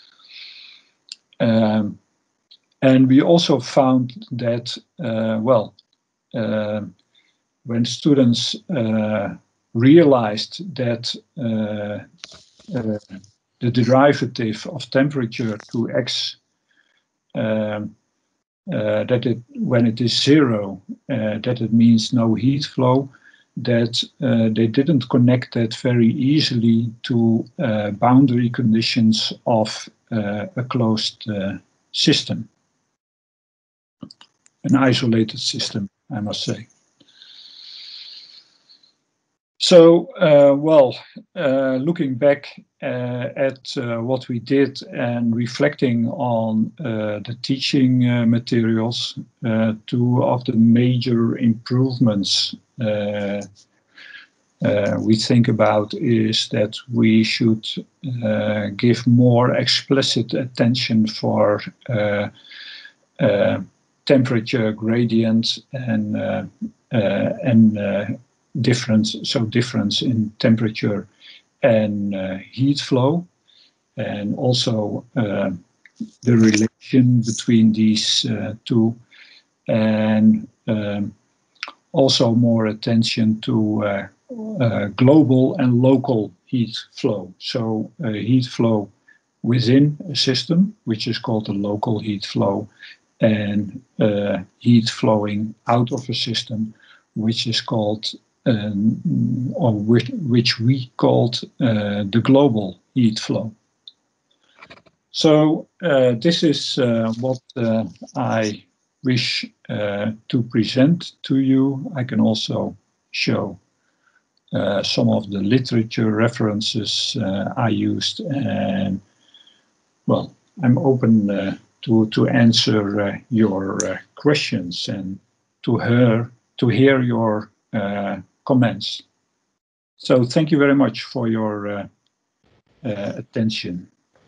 [SPEAKER 3] Um, and we also found that, uh, well, uh, when students uh, realized that uh, uh, the derivative of temperature to x, um, uh, that it, when it is zero, uh, that it means no heat flow, that uh, they didn't connect that very easily to uh, boundary conditions of uh, a closed uh, system, an isolated system, I must say. So, uh, well, uh, looking back uh, at uh, what we did and reflecting on uh, the teaching uh, materials, uh, two of the major improvements uh, uh, we think about is that we should uh, give more explicit attention for uh, uh, temperature gradient and uh, uh, and uh, difference, so difference in temperature and uh, heat flow, and also uh, the relation between these uh, two, and um, also more attention to uh, uh, global and local heat flow. So uh, heat flow within a system, which is called the local heat flow, and uh, heat flowing out of a system, which is called, um, or which, which we called uh, the global heat flow. So uh, this is uh, what uh, I wish uh, to present to you. I can also show uh, some of the literature references uh, I used, and well, I'm open uh, to to answer uh, your uh, questions and to hear to hear your uh, comments. So thank you very much for your uh, uh, attention.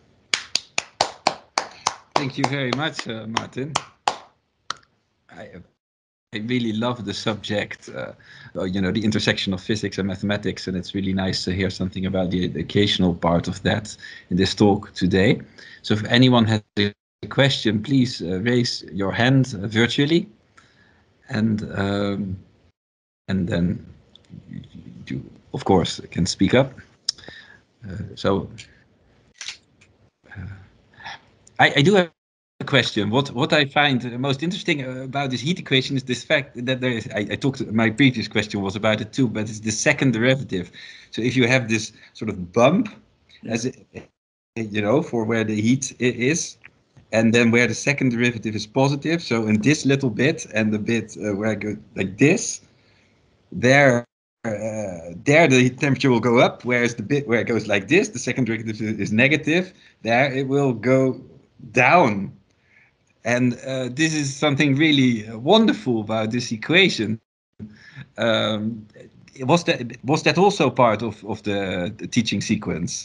[SPEAKER 1] Thank you very much, uh, Martin. I, I really love the subject, uh, you know, the intersection of physics and mathematics, and it's really nice to hear something about the educational part of that in this talk today. So if anyone has a question, please uh, raise your hand uh, virtually, and um, and then you, of course, can speak up. Uh, so uh, I, I do have a question. What what I find most interesting about this heat equation is this fact that there is. I, I talked. My previous question was about it too, but it's the second derivative. So if you have this sort of bump, yeah, as it, you know, for where the heat is, and then where the second derivative is positive. So in this little bit and the bit uh, where I go like this, there. Uh, there the temperature will go up, whereas the bit where it goes like this, the second derivative is negative, there it will go down. And uh, this is something really wonderful about this equation. Um, was that was that also part of, of the, the teaching sequence?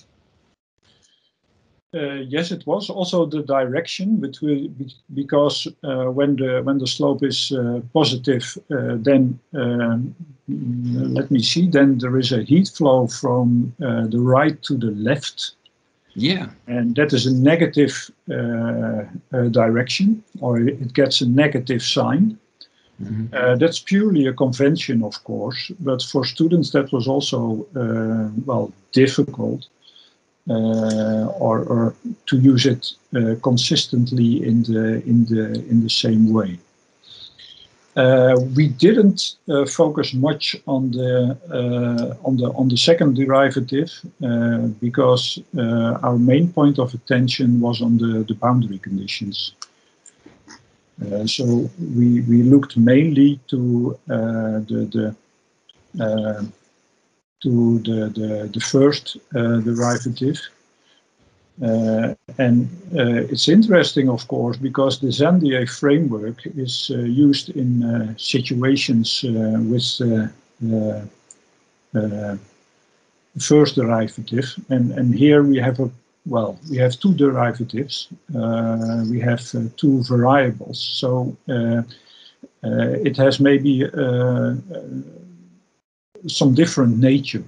[SPEAKER 3] Uh, yes, it was also the direction between, because uh, when the when the slope is uh, positive, uh, then um, let me see. Then there is a heat flow from uh, the right to the left,
[SPEAKER 1] Yeah.
[SPEAKER 3] And that is a negative uh, uh, direction, or it gets a negative sign. Mm-hmm. Uh, that's purely a convention, of course, but for students that was also, uh, well, difficult uh, or, or to use it uh, consistently in the, in, the, in the same way. Uh, we didn't uh, focus much on the uh, on the on the second derivative uh, because uh, our main point of attention was on the, the boundary conditions. Uh, so we we looked mainly to uh, the the uh, to the the, the first uh, derivative. Uh, and uh, it's interesting, of course, because the Zandier framework is uh, used in uh, situations uh, with uh, the uh, first derivative, and and here we have a well, we have two derivatives, uh, we have uh, two variables, so uh, uh, it has maybe uh, uh, some different nature.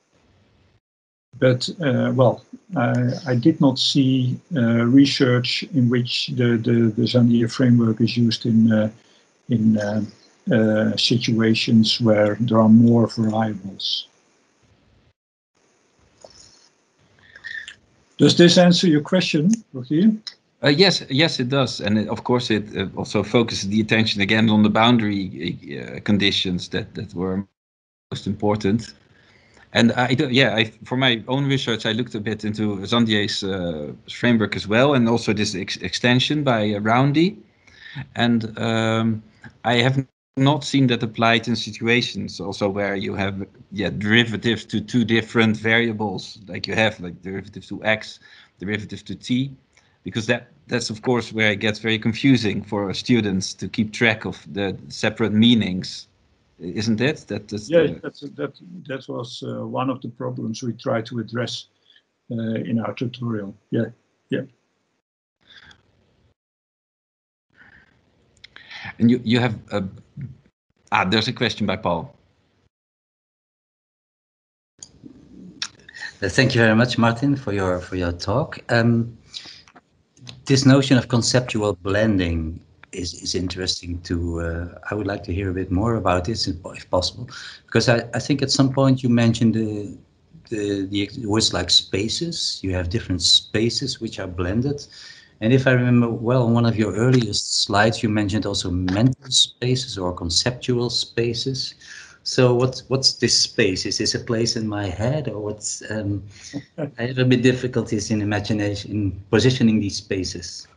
[SPEAKER 3] But, uh, well, uh, I did not see uh, research in which the, the, the Zandier framework is used in, uh, in uh, uh, situations where there are more variables. Does this answer your question, Rogier?
[SPEAKER 1] Uh, yes, yes, it does. And it, of course, it uh, also focuses the attention again on the boundary uh, conditions that, that were most important. And I do, yeah, I, for my own research, I looked a bit into Zandier's uh, framework as well, and also this ex extension by uh, Roundy. And um, I have not seen that applied in situations also where you have yeah derivatives to two different variables, like you have like derivative to x, derivative to t, because that that's of course where it gets very confusing for students to keep track of the separate meanings. Isn't it? That, that's
[SPEAKER 3] yeah,
[SPEAKER 1] the...
[SPEAKER 3] that's, that, that was uh, one of the problems we tried to address uh, in our tutorial. Yeah, yeah.
[SPEAKER 1] And you, you have... A... Ah, there's a question by Paul.
[SPEAKER 2] Thank you very much, Martin, for your, for your talk. Um, this notion of conceptual blending is, is interesting to, uh, I would like to hear a bit more about this if possible, because I, I think at some point you mentioned the, the, the words like spaces. You have different spaces which are blended. And if I remember well, on one of your earliest slides, you mentioned also mental spaces or conceptual spaces. So what's, what's this space? Is this a place in my head, or what's, um, I have a bit difficulties in imagination, in positioning these spaces.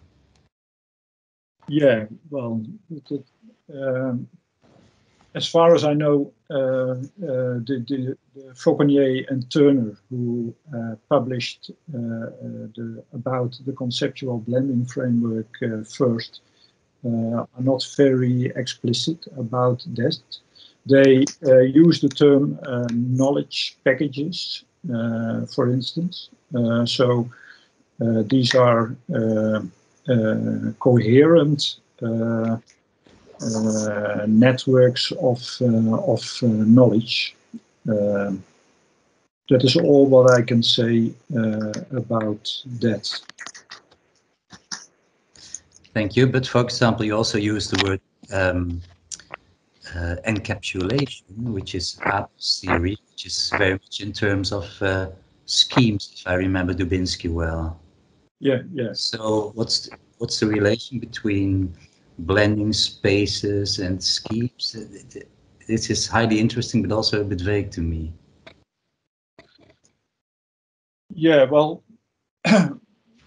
[SPEAKER 3] Yeah, well, it, um, as far as I know, uh, uh, the, the, the Fauconnier and Turner, who uh, published uh, uh, the, about the conceptual blending framework uh, first, uh, are not very explicit about that. They uh, use the term uh, knowledge packages, uh, for instance. Uh, so uh, these are uh, uh, coherent uh, uh, networks of, uh, of uh, knowledge. Uh, that is all what I can say uh, about that.
[SPEAKER 2] Thank you. But for example, you also use the word um, uh, encapsulation, which is Abel's theory, which is very much in terms of uh, schemes, if I remember Dubinsky well.
[SPEAKER 3] Yeah, yeah.
[SPEAKER 2] So what's the, what's the relation between blending spaces and schemes? This is highly interesting, but also a bit vague to me.
[SPEAKER 3] Yeah, well, um,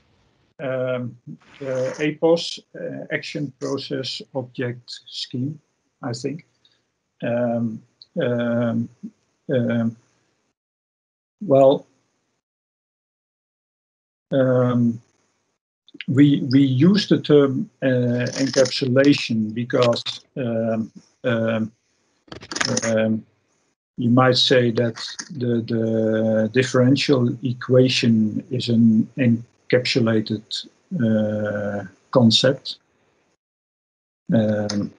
[SPEAKER 3] the A P O S, uh, Action Process Object Scheme, I think. Um, um, um, well, um, we we use the term uh, encapsulation because um, um, um, you might say that the the differential equation is an encapsulated uh, concept. Um,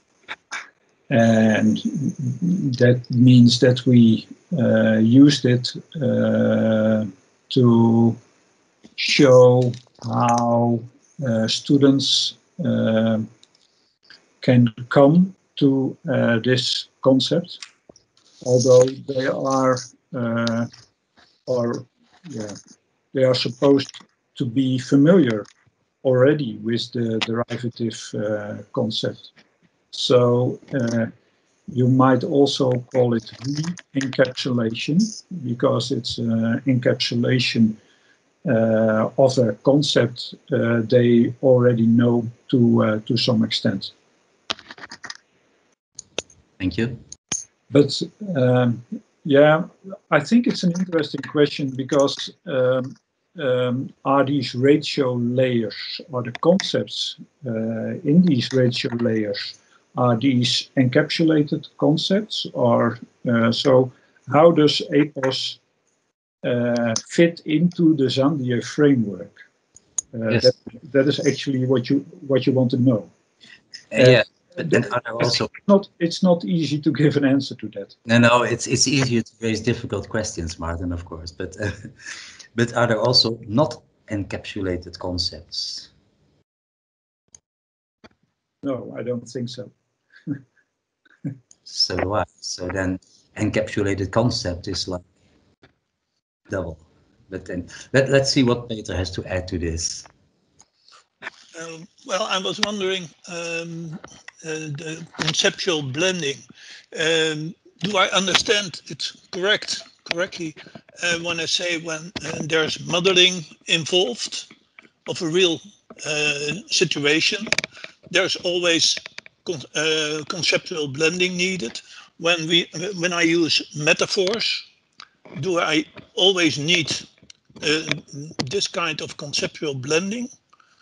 [SPEAKER 3] and that means that we uh, used it uh, to show how uh, students uh, can come to uh, this concept, although they are uh, or yeah, they are supposed to be familiar already with the derivative uh, concept. So uh, you might also call it re-encapsulation, because it's uh, encapsulation uh, of a concept uh, they already know to uh, to some extent.
[SPEAKER 2] Thank you.
[SPEAKER 3] But um, yeah, I think it's an interesting question, because um, um, are these ratio layers, or the concepts uh, in these ratio layers, are these encapsulated concepts, or uh, so how does A P O S uh, fit into the Zandier framework? Uh,
[SPEAKER 2] Yes.
[SPEAKER 3] that, that is actually what you what you want to know.
[SPEAKER 2] Uh, yeah, but then are there
[SPEAKER 3] I
[SPEAKER 2] also
[SPEAKER 3] it's not it's not easy to give an answer to that.
[SPEAKER 2] no no it's it's easier to raise difficult questions, Martin, of course, but uh, but are there also not encapsulated concepts?
[SPEAKER 3] No, I don't think so.
[SPEAKER 2] So do I. So then encapsulated concept is like double. But then let, let's see what Peter has to add to this.
[SPEAKER 6] Um, well, I was wondering, um, uh, the conceptual blending. Um, do I understand it correct correctly uh, when I say when uh, there's modeling involved of a real uh, situation, there's always con uh, conceptual blending needed. When we when I use metaphors, do I always need uh, this kind of conceptual blending?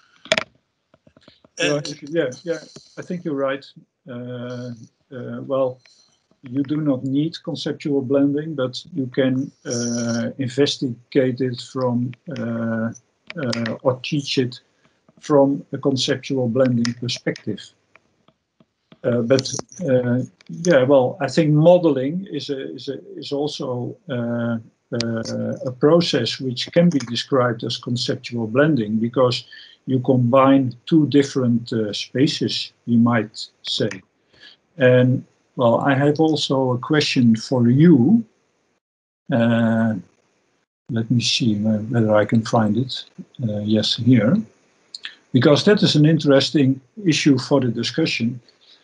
[SPEAKER 3] Well,
[SPEAKER 6] And
[SPEAKER 3] yeah, yeah, I think you're right. Uh, uh, well, you do not need conceptual blending, but you can uh, investigate it from uh, uh, or teach it from a conceptual blending perspective. Uh, but uh, yeah, well, I think modeling is a, is a, is also uh, uh, a process which can be described as conceptual blending, because you combine two different uh, spaces, you might say. And well, I have also a question for you. Uh, let me see whether I can find it. Uh, yes, here. Because that is an interesting issue for the discussion.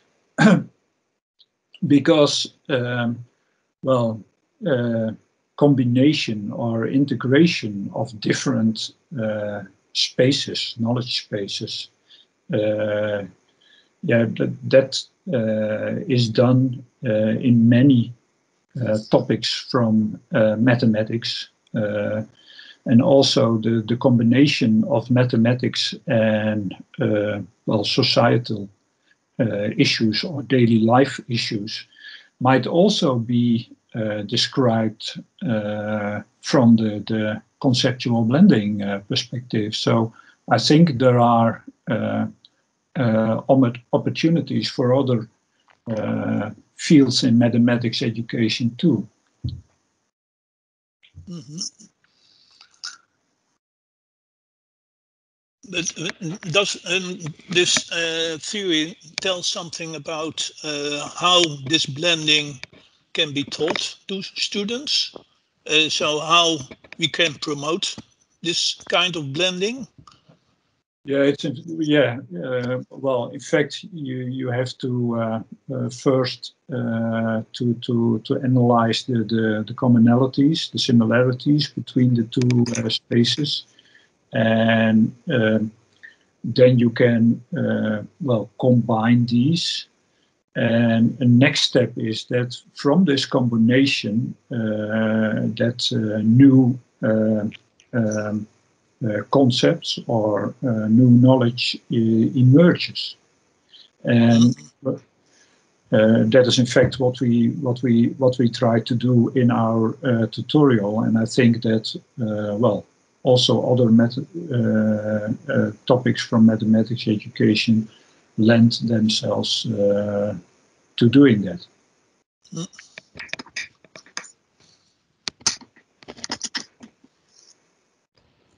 [SPEAKER 3] Because, um, well, uh, combination or integration of different uh, spaces, knowledge spaces, uh, yeah, that, that uh, is done uh, in many uh, topics from uh, mathematics, uh, and also the, the combination of mathematics and uh, well, societal uh, issues or daily life issues might also be uh, described uh, from the, the conceptual blending uh, perspective. So I think there are uh, uh, opportunities for other uh, fields in mathematics education too.
[SPEAKER 6] mm-hmm. But does um, this uh, theory tell something about uh, how this blending can be taught to students? Uh, so how we can promote this kind of blending?
[SPEAKER 3] Yeah, it's yeah. Uh, well, in fact, you you have to uh, uh, first uh, to to to analyze the, the the commonalities, the similarities between the two uh, spaces, and um, then you can uh, well combine these. And the next step is that from this combination, uh, that uh, new uh, um, uh, concepts or uh, new knowledge e emerges. And uh, that is in fact what we what we what we try to do in our uh, tutorial. And I think that uh, well, also other uh, uh, topics from mathematics education lend themselves uh, to doing that.
[SPEAKER 6] Mm.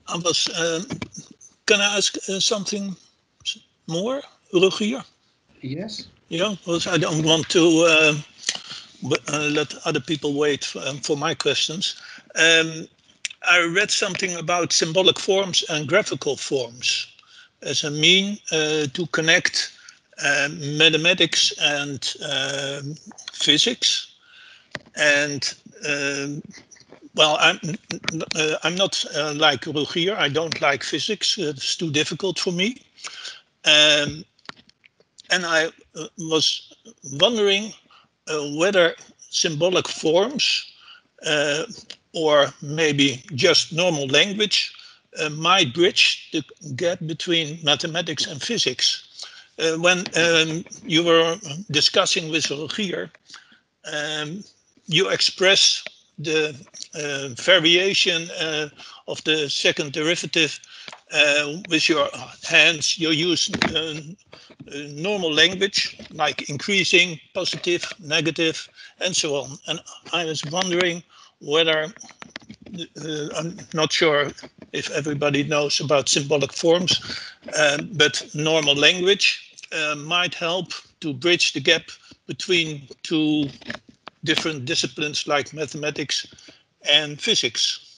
[SPEAKER 6] I was. Um, can I ask uh, something more, Rogier?
[SPEAKER 1] Yes.
[SPEAKER 6] Yeah, because I don't want to uh, uh, let other people wait for, um, for my questions. Um, I read something about symbolic forms and graphical forms as a mean uh, to connect uh, mathematics and uh, physics. And um, well, I'm uh, I'm not uh, like Rogier. I don't like physics. It's too difficult for me. Um, and I uh, was wondering uh, whether symbolic forms uh, or maybe just normal language uh, might bridge the gap between mathematics and physics. Uh, when um, you were discussing with Rogier, um, you express the uh, variation uh, of the second derivative uh, with your hands. You use uh, normal language like increasing, positive, negative, and so on. And I was wondering whether, uh, I'm not sure if everybody knows about symbolic forms, um, but normal language uh, might help to bridge the gap between two different disciplines like mathematics and physics.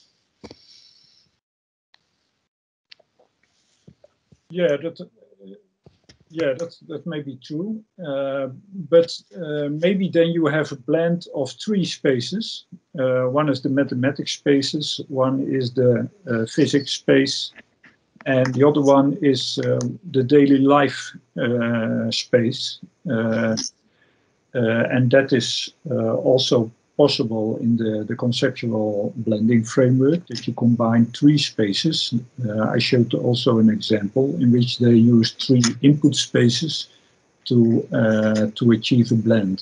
[SPEAKER 3] Yeah, that, uh, yeah, that, that may be true. Uh, but uh, maybe then you have a blend of three spaces. Uh, one is the mathematics spaces, one is the uh, physics space, and the other one is um, the daily life uh, space. Uh, uh, and that is uh, also possible in the, the conceptual blending framework, that you combine three spaces. Uh, I showed also an example in which they use three input spaces to, uh, to achieve a blend.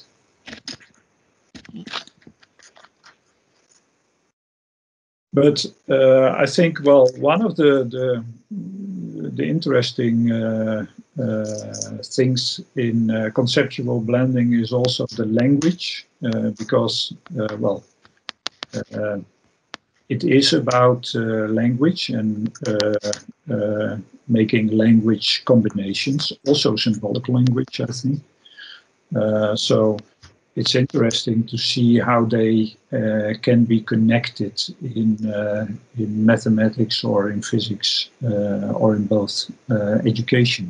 [SPEAKER 3] But uh, I think, well, one of the, the, the interesting uh, uh, things in uh, conceptual blending is also the language, uh, because, uh, well, uh, it is about uh, language and uh, uh, making language combinations, also symbolic language, I think. Uh, so it's interesting to see how they uh, can be connected in, uh, in mathematics or in physics uh, or in both uh, education.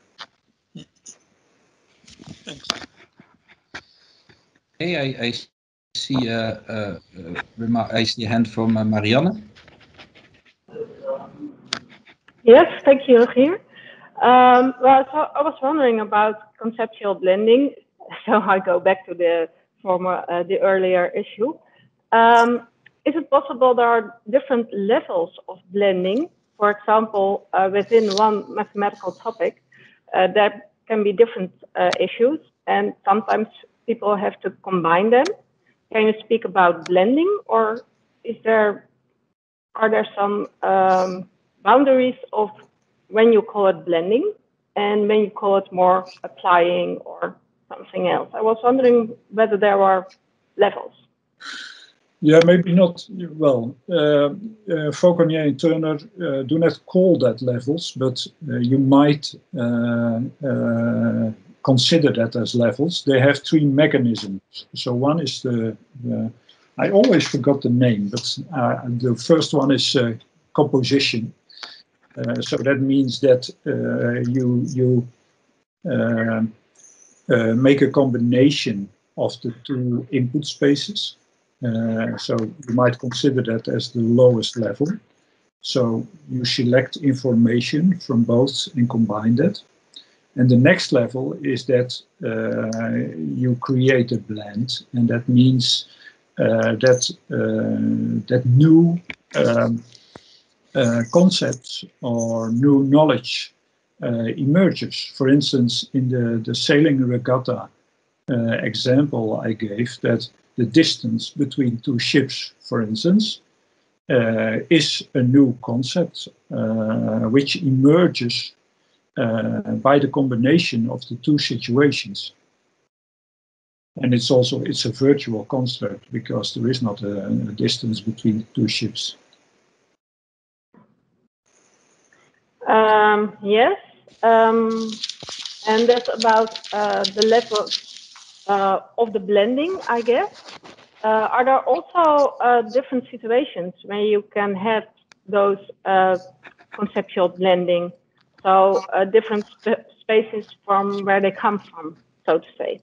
[SPEAKER 6] Thanks.
[SPEAKER 1] Hey, I, I see a, a, a remark. I see a hand from uh, Marianne.
[SPEAKER 5] Yes, thank you, Rogier. Um, well, so I was wondering about conceptual blending. So I go back to the former, uh, the earlier issue. Um, is it possible there are different levels of blending? For example, uh, within one mathematical topic, uh, there can be different uh, issues, and sometimes people have to combine them. Can you speak about blending, or is there are there some um, boundaries of when you call it blending and when you call it more applying or something else? I was wondering whether there are levels.
[SPEAKER 3] Yeah, maybe not. Well, uh, uh, Fauconnier and Turner uh, do not call that levels, but uh, you might uh, uh, consider that as levels. They have three mechanisms. So one is the, the I always forgot the name, but uh, the first one is uh, composition. Uh, so that means that uh, you you uh, uh, make a combination of the two input spaces. Uh, so you might consider that as the lowest level. So you select information from both and combine that. And the next level is that uh, you create a blend, and that means uh, that uh, that new um, uh, concepts or new knowledge uh, emerges. For instance, in the, the sailing regatta uh, example I gave, that the distance between two ships, for instance, uh, is a new concept uh, which emerges uh, by the combination of the two situations. And it's also, it's a virtual construct because there is not a, a distance between the two ships.
[SPEAKER 5] Um, yes, um, and that's about uh, the level uh, of the blending, I guess. Uh, are there also uh, different situations where you can have those uh, conceptual blending? So uh, different sp spaces from where they come from, so to say.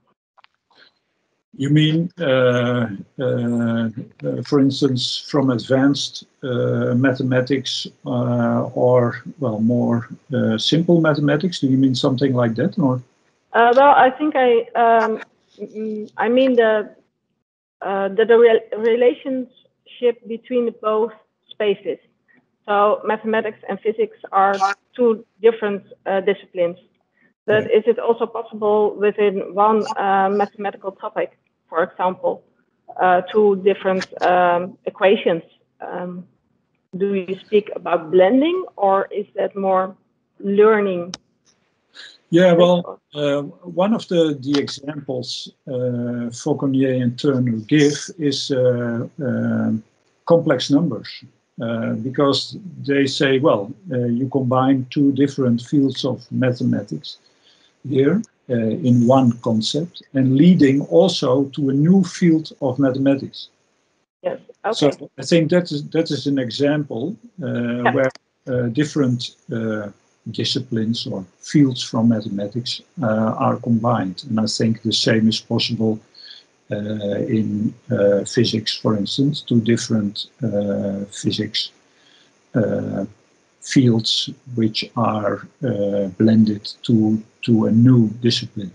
[SPEAKER 3] You mean, uh, uh, uh, for instance, from advanced uh, mathematics uh, or, well, more uh, simple mathematics? Do you mean something like that, or?
[SPEAKER 5] Uh, well, I think I um, I mean the uh, the, the re relationship between both spaces. So mathematics and physics are two different uh, disciplines. But is it also possible within one uh, mathematical topic, for example, uh, two different um, equations? Um, do you speak about blending, or is that more learning?
[SPEAKER 3] Yeah, well, uh, one of the, the examples uh, Fauconnier and Turner give is uh, uh, complex numbers. Uh, because they say, well, uh, you combine two different fields of mathematics here uh, in one concept, and leading also to a new field of mathematics.
[SPEAKER 5] Yes. Okay.
[SPEAKER 3] So I think that is that is an example uh, yeah. where uh, different uh, disciplines or fields from mathematics uh, are combined, and I think the same is possible uh, in uh, physics, for instance, two different uh, physics uh, fields which are uh, blended to to a new discipline.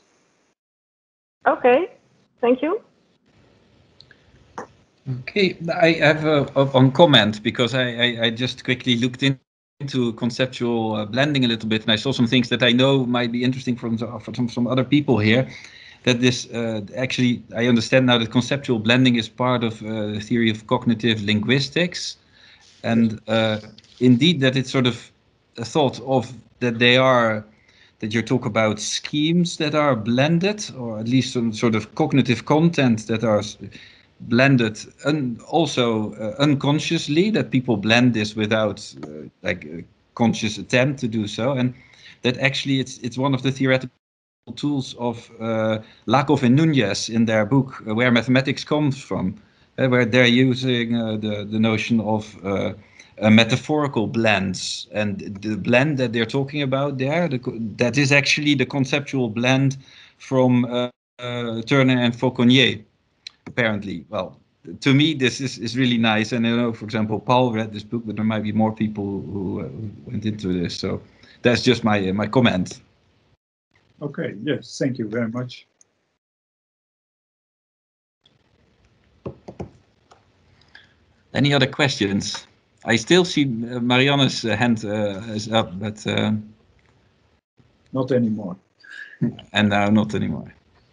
[SPEAKER 5] Okay, thank you.
[SPEAKER 1] Okay, I have a, a one comment because I, I, I just quickly looked in, into conceptual uh, blending a little bit, and I saw some things that I know might be interesting from from some other people here. That this uh, actually, I understand now that conceptual blending is part of uh, the theory of cognitive linguistics, and uh, indeed that it's sort of a thought of that they are that you talk about schemes that are blended, or at least some sort of cognitive content that are blended, and also uh, unconsciously, that people blend this without uh, like a conscious attempt to do so, and that actually it's it's one of the theoretical tools of uh, Lakoff and Nunez in their book uh, Where Mathematics Comes From, uh, where they're using uh, the the notion of uh, uh, metaphorical blends, and the blend that they're talking about there, the, that is actually the conceptual blend from uh, uh, Turner and Fauconnier. Apparently, well, to me, this is, is really nice. And I know, for example, Paul read this book, but there might be more people who, uh, who went into this. So that's just my uh, my comment.
[SPEAKER 3] Okay, yes, thank you very much.
[SPEAKER 1] Any other questions? I still see uh, Marianne's uh, hand uh, is up, but uh,
[SPEAKER 3] not anymore.
[SPEAKER 1] And now not anymore.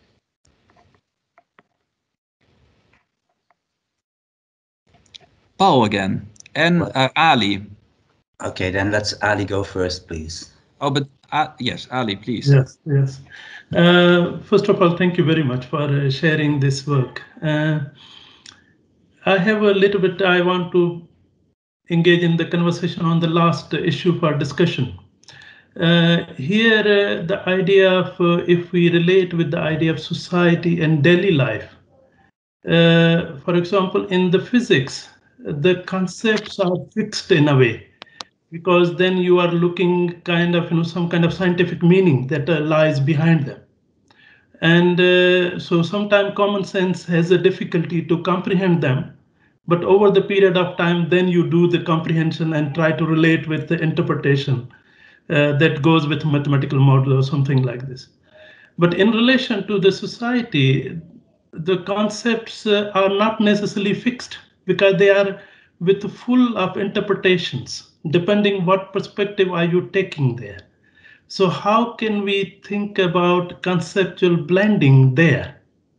[SPEAKER 1] Paul again, and uh, Ali.
[SPEAKER 2] Okay, then let's Ali go first, please.
[SPEAKER 1] Oh, but uh, yes, Ali, please.
[SPEAKER 7] Yes, yes. Uh, first of all, thank you very much for uh, sharing this work. Uh, I have a little bit, I want to engage in the conversation on the last issue for discussion. Uh, here, uh, the idea of, uh, if we relate with the idea of society and daily life, uh, for example, in the physics, the concepts are fixed in a way, because then you are looking kind of, you know, some kind of scientific meaning that uh, lies behind them. And uh, so sometimes common sense has a difficulty to comprehend them. But over the period of time, then you do the comprehension and try to relate with the interpretation uh, that goes with mathematical model or something like this. But in relation to the society, the concepts uh, are not necessarily fixed, because they are with full of interpretations, depending what perspective are you taking there. So how can we think about conceptual blending there,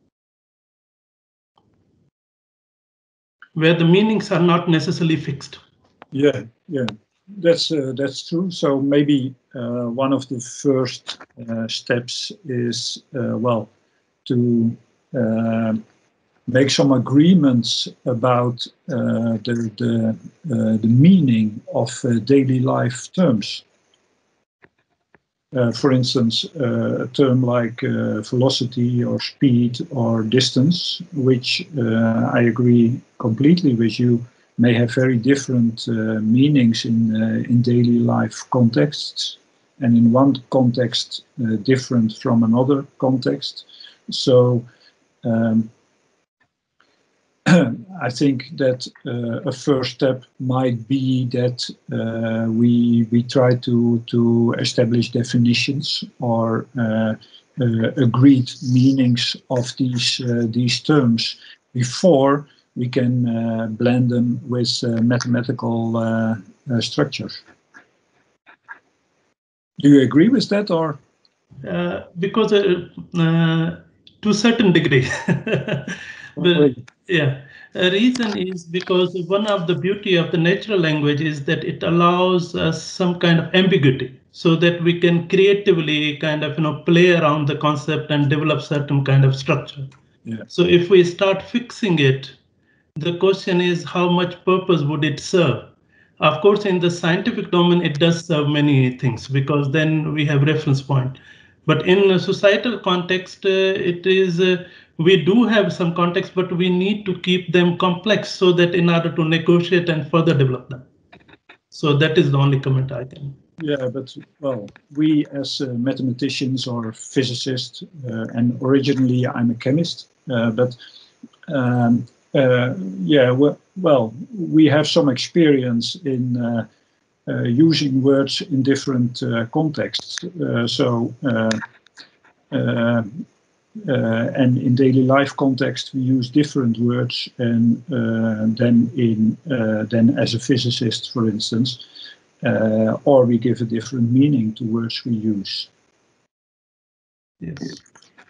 [SPEAKER 7] where the meanings are not necessarily fixed?
[SPEAKER 3] Yeah, yeah, that's uh, that's true. So maybe uh, one of the first uh, steps is uh, well to uh, make some agreements about uh, the the, uh, the meaning of uh, daily life terms. Uh, for instance, uh, a term like uh, velocity or speed or distance, which uh, I agree completely with you, may have very different uh, meanings in uh, in daily life contexts, and in one context uh, different from another context. So um, I think that uh, a first step might be that uh, we we try to to establish definitions or uh, uh, agreed meanings of these uh, these terms before we can uh, blend them with uh, mathematical uh, uh, structures. Do you agree with that, or?
[SPEAKER 7] Uh, because uh, uh, to a certain degree, but yeah, a reason is because one of the beauty of the natural language is that it allows us some kind of ambiguity, so that we can creatively kind of you know play around the concept and develop certain kind of structure.
[SPEAKER 3] Yeah.
[SPEAKER 7] So if we start fixing it, the question is how much purpose would it serve? Of course, in the scientific domain, it does serve many things because then we have reference point. But in a societal context, uh, it is uh, we do have some context, but we need to keep them complex so that in order to negotiate and further develop them. So that is the only comment I can.
[SPEAKER 3] Yeah, but well, we as uh, mathematicians or physicists, uh, and originally I'm a chemist, uh, but um, uh, yeah, well, well, we have some experience in uh, uh, using words in different uh, contexts. Uh, so, uh, uh, uh, and in daily life context, we use different words, and uh, than in uh, than as a physicist, for instance. Uh, or we give a different meaning to words we use.
[SPEAKER 7] Yes.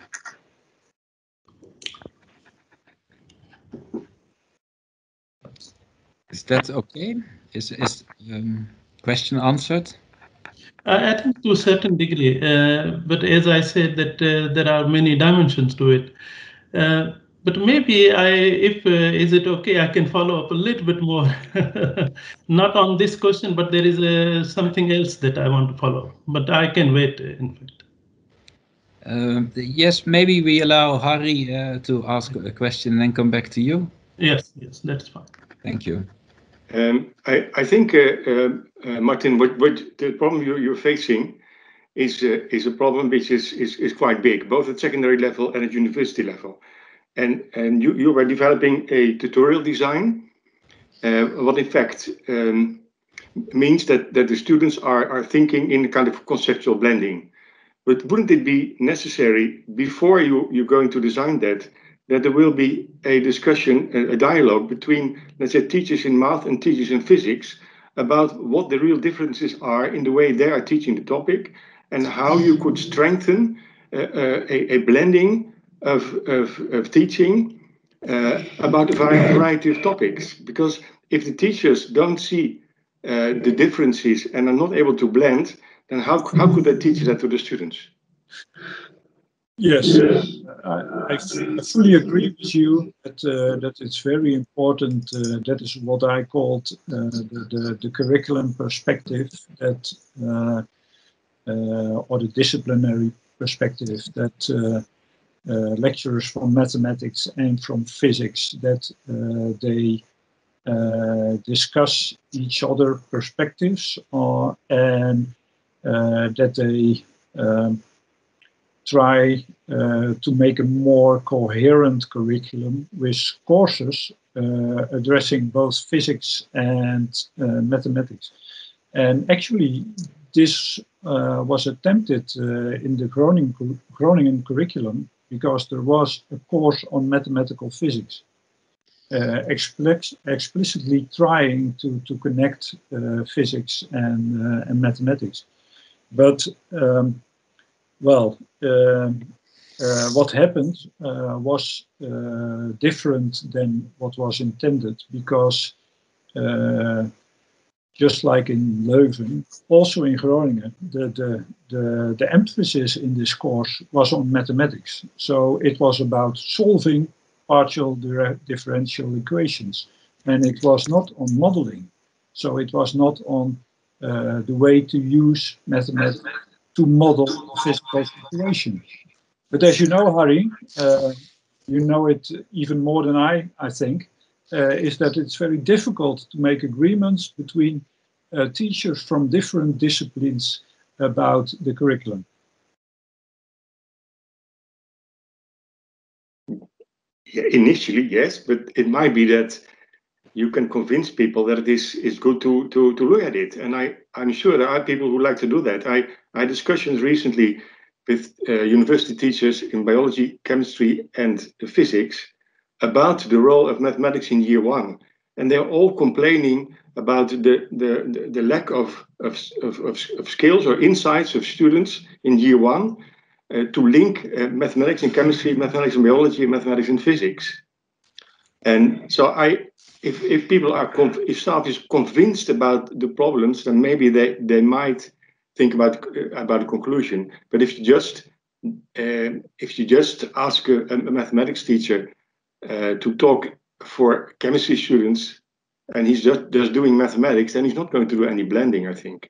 [SPEAKER 1] Is that okay? Is is um, question answered?
[SPEAKER 7] I think to a certain degree, uh, but as I said, that uh, there are many dimensions to it. Uh, but maybe I, if uh, is it okay, I can follow up a little bit more, not on this question, but there is uh, something else that I want to follow. But I can wait, in fact.
[SPEAKER 1] Um, yes, maybe we allow Harry uh, to ask a question and then come back to you.
[SPEAKER 7] Yes, yes, that's fine.
[SPEAKER 1] Thank you.
[SPEAKER 4] Um, I, I think, uh, uh, uh, Martin, what, what the problem you're, you're facing is uh, is a problem which is, is is quite big, both at secondary level and at university level. And and you, you were developing a tutorial design, uh, what in fact um, means that, that the students are, are thinking in a kind of conceptual blending. But wouldn't it be necessary before you, you're going to design that, that there will be a discussion, a, a dialogue between, let's say, teachers in math and teachers in physics about what the real differences are in the way they are teaching the topic and how you could strengthen uh, uh, a, a blending of, of, of teaching uh, about a variety of topics. Because if the teachers don't see uh, the differences and are not able to blend, then how, how could they teach that to the students?
[SPEAKER 3] Yes, I, I, I fully agree with you that uh, that it's very important. Uh, that is what I called uh, the, the the curriculum perspective, that uh, uh, or the disciplinary perspective, that uh, uh, lecturers from mathematics and from physics, that uh, they uh, discuss each other perspectives, or and uh, that they um, try uh, to make a more coherent curriculum with courses uh, addressing both physics and uh, mathematics. And actually, this uh, was attempted uh, in the Groningen, Groningen curriculum, because there was a course on mathematical physics, uh, explicit, explicitly trying to, to connect uh, physics and, uh, and mathematics. But um, Well, uh, uh, what happened uh, was uh, different than what was intended, because uh, just like in Leuven, also in Groningen, the, the, the, the emphasis in this course was on mathematics. So it was about solving partial differential equations. And it was not on modeling. So it was not on uh, the way to use mathematics to model a physical situation. But as you know, Harry, uh, you know it even more than I, I think, uh, is that it's very difficult to make agreements between uh, teachers from different disciplines about the curriculum.
[SPEAKER 4] Yeah, initially, yes, but it might be that you can convince people that it is, is good to, to, to look at it. And I, I'm sure there are people who like to do that. I, I had discussions recently with uh, university teachers in biology, chemistry, and physics about the role of mathematics in year one. And they're all complaining about the, the, the lack of, of, of, of skills or insights of students in year one uh, to link uh, mathematics and chemistry, mathematics and biology, and mathematics and physics. And so I, if, if people are, if staff is convinced about the problems, then maybe they, they might think about, about a conclusion. But if you just, uh, if you just ask a, a mathematics teacher uh, to talk for chemistry students, and he's just, just doing mathematics, then he's not going to do any blending, I think.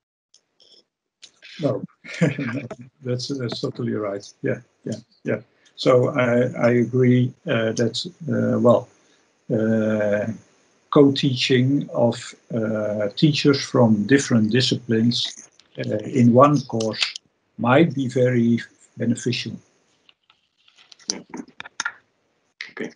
[SPEAKER 3] No, no that's, that's totally right. Yeah, yeah, yeah. So I, I agree uh, that, uh, well, uh, co-teaching of uh, teachers from different disciplines uh, in one course might be very beneficial.
[SPEAKER 4] Yeah. Okay.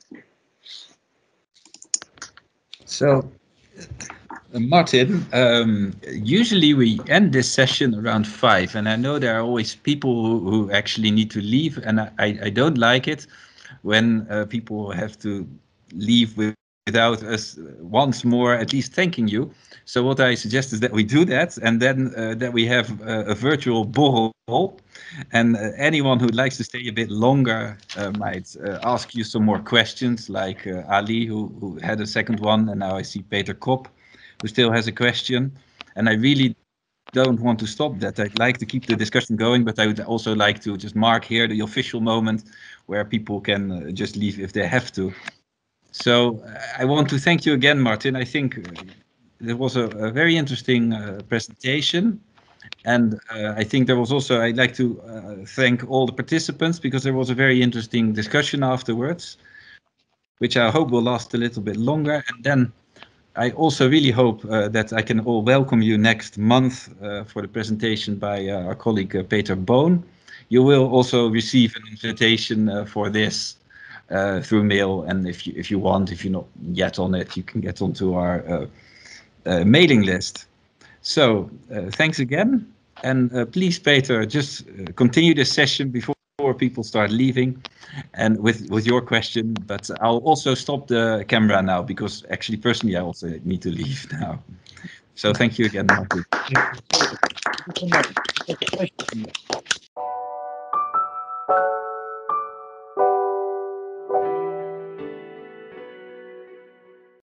[SPEAKER 1] So, uh, Martin, um, usually we end this session around five, and I know there are always people who, who actually need to leave, and I, I don't like it when uh, people have to leave with, without us once more at least thanking you. So what I suggest is that we do that, and then uh, that we have uh, a virtual borrel, and uh, anyone who likes to stay a bit longer uh, might uh, ask you some more questions, like uh, Ali, who, who had a second one, and now I see Peter Kopp, who still has a question. And I really don't want to stop that. I'd like to keep the discussion going, but I would also like to just mark here the official moment where people can uh, just leave if they have to. So uh, I want to thank you again, Martin. I think uh, there was a, a very interesting uh, presentation. And uh, I think there was also, I'd like to uh, thank all the participants, because there was a very interesting discussion afterwards, which I hope will last a little bit longer. And then I also really hope uh, that I can all welcome you next month uh, for the presentation by uh, our colleague uh, Peter Boon. You will also receive an invitation uh, for this uh, through mail, and if you if you want, if you're not yet on it, you can get onto our uh, uh, mailing list. So uh, thanks again, and uh, please, Peter, just uh, continue this session before people start leaving, and with with your question. But I'll also stop the camera now, because actually, personally, I also need to leave now. So thank you again, Martin.
[SPEAKER 3] Thank you so much.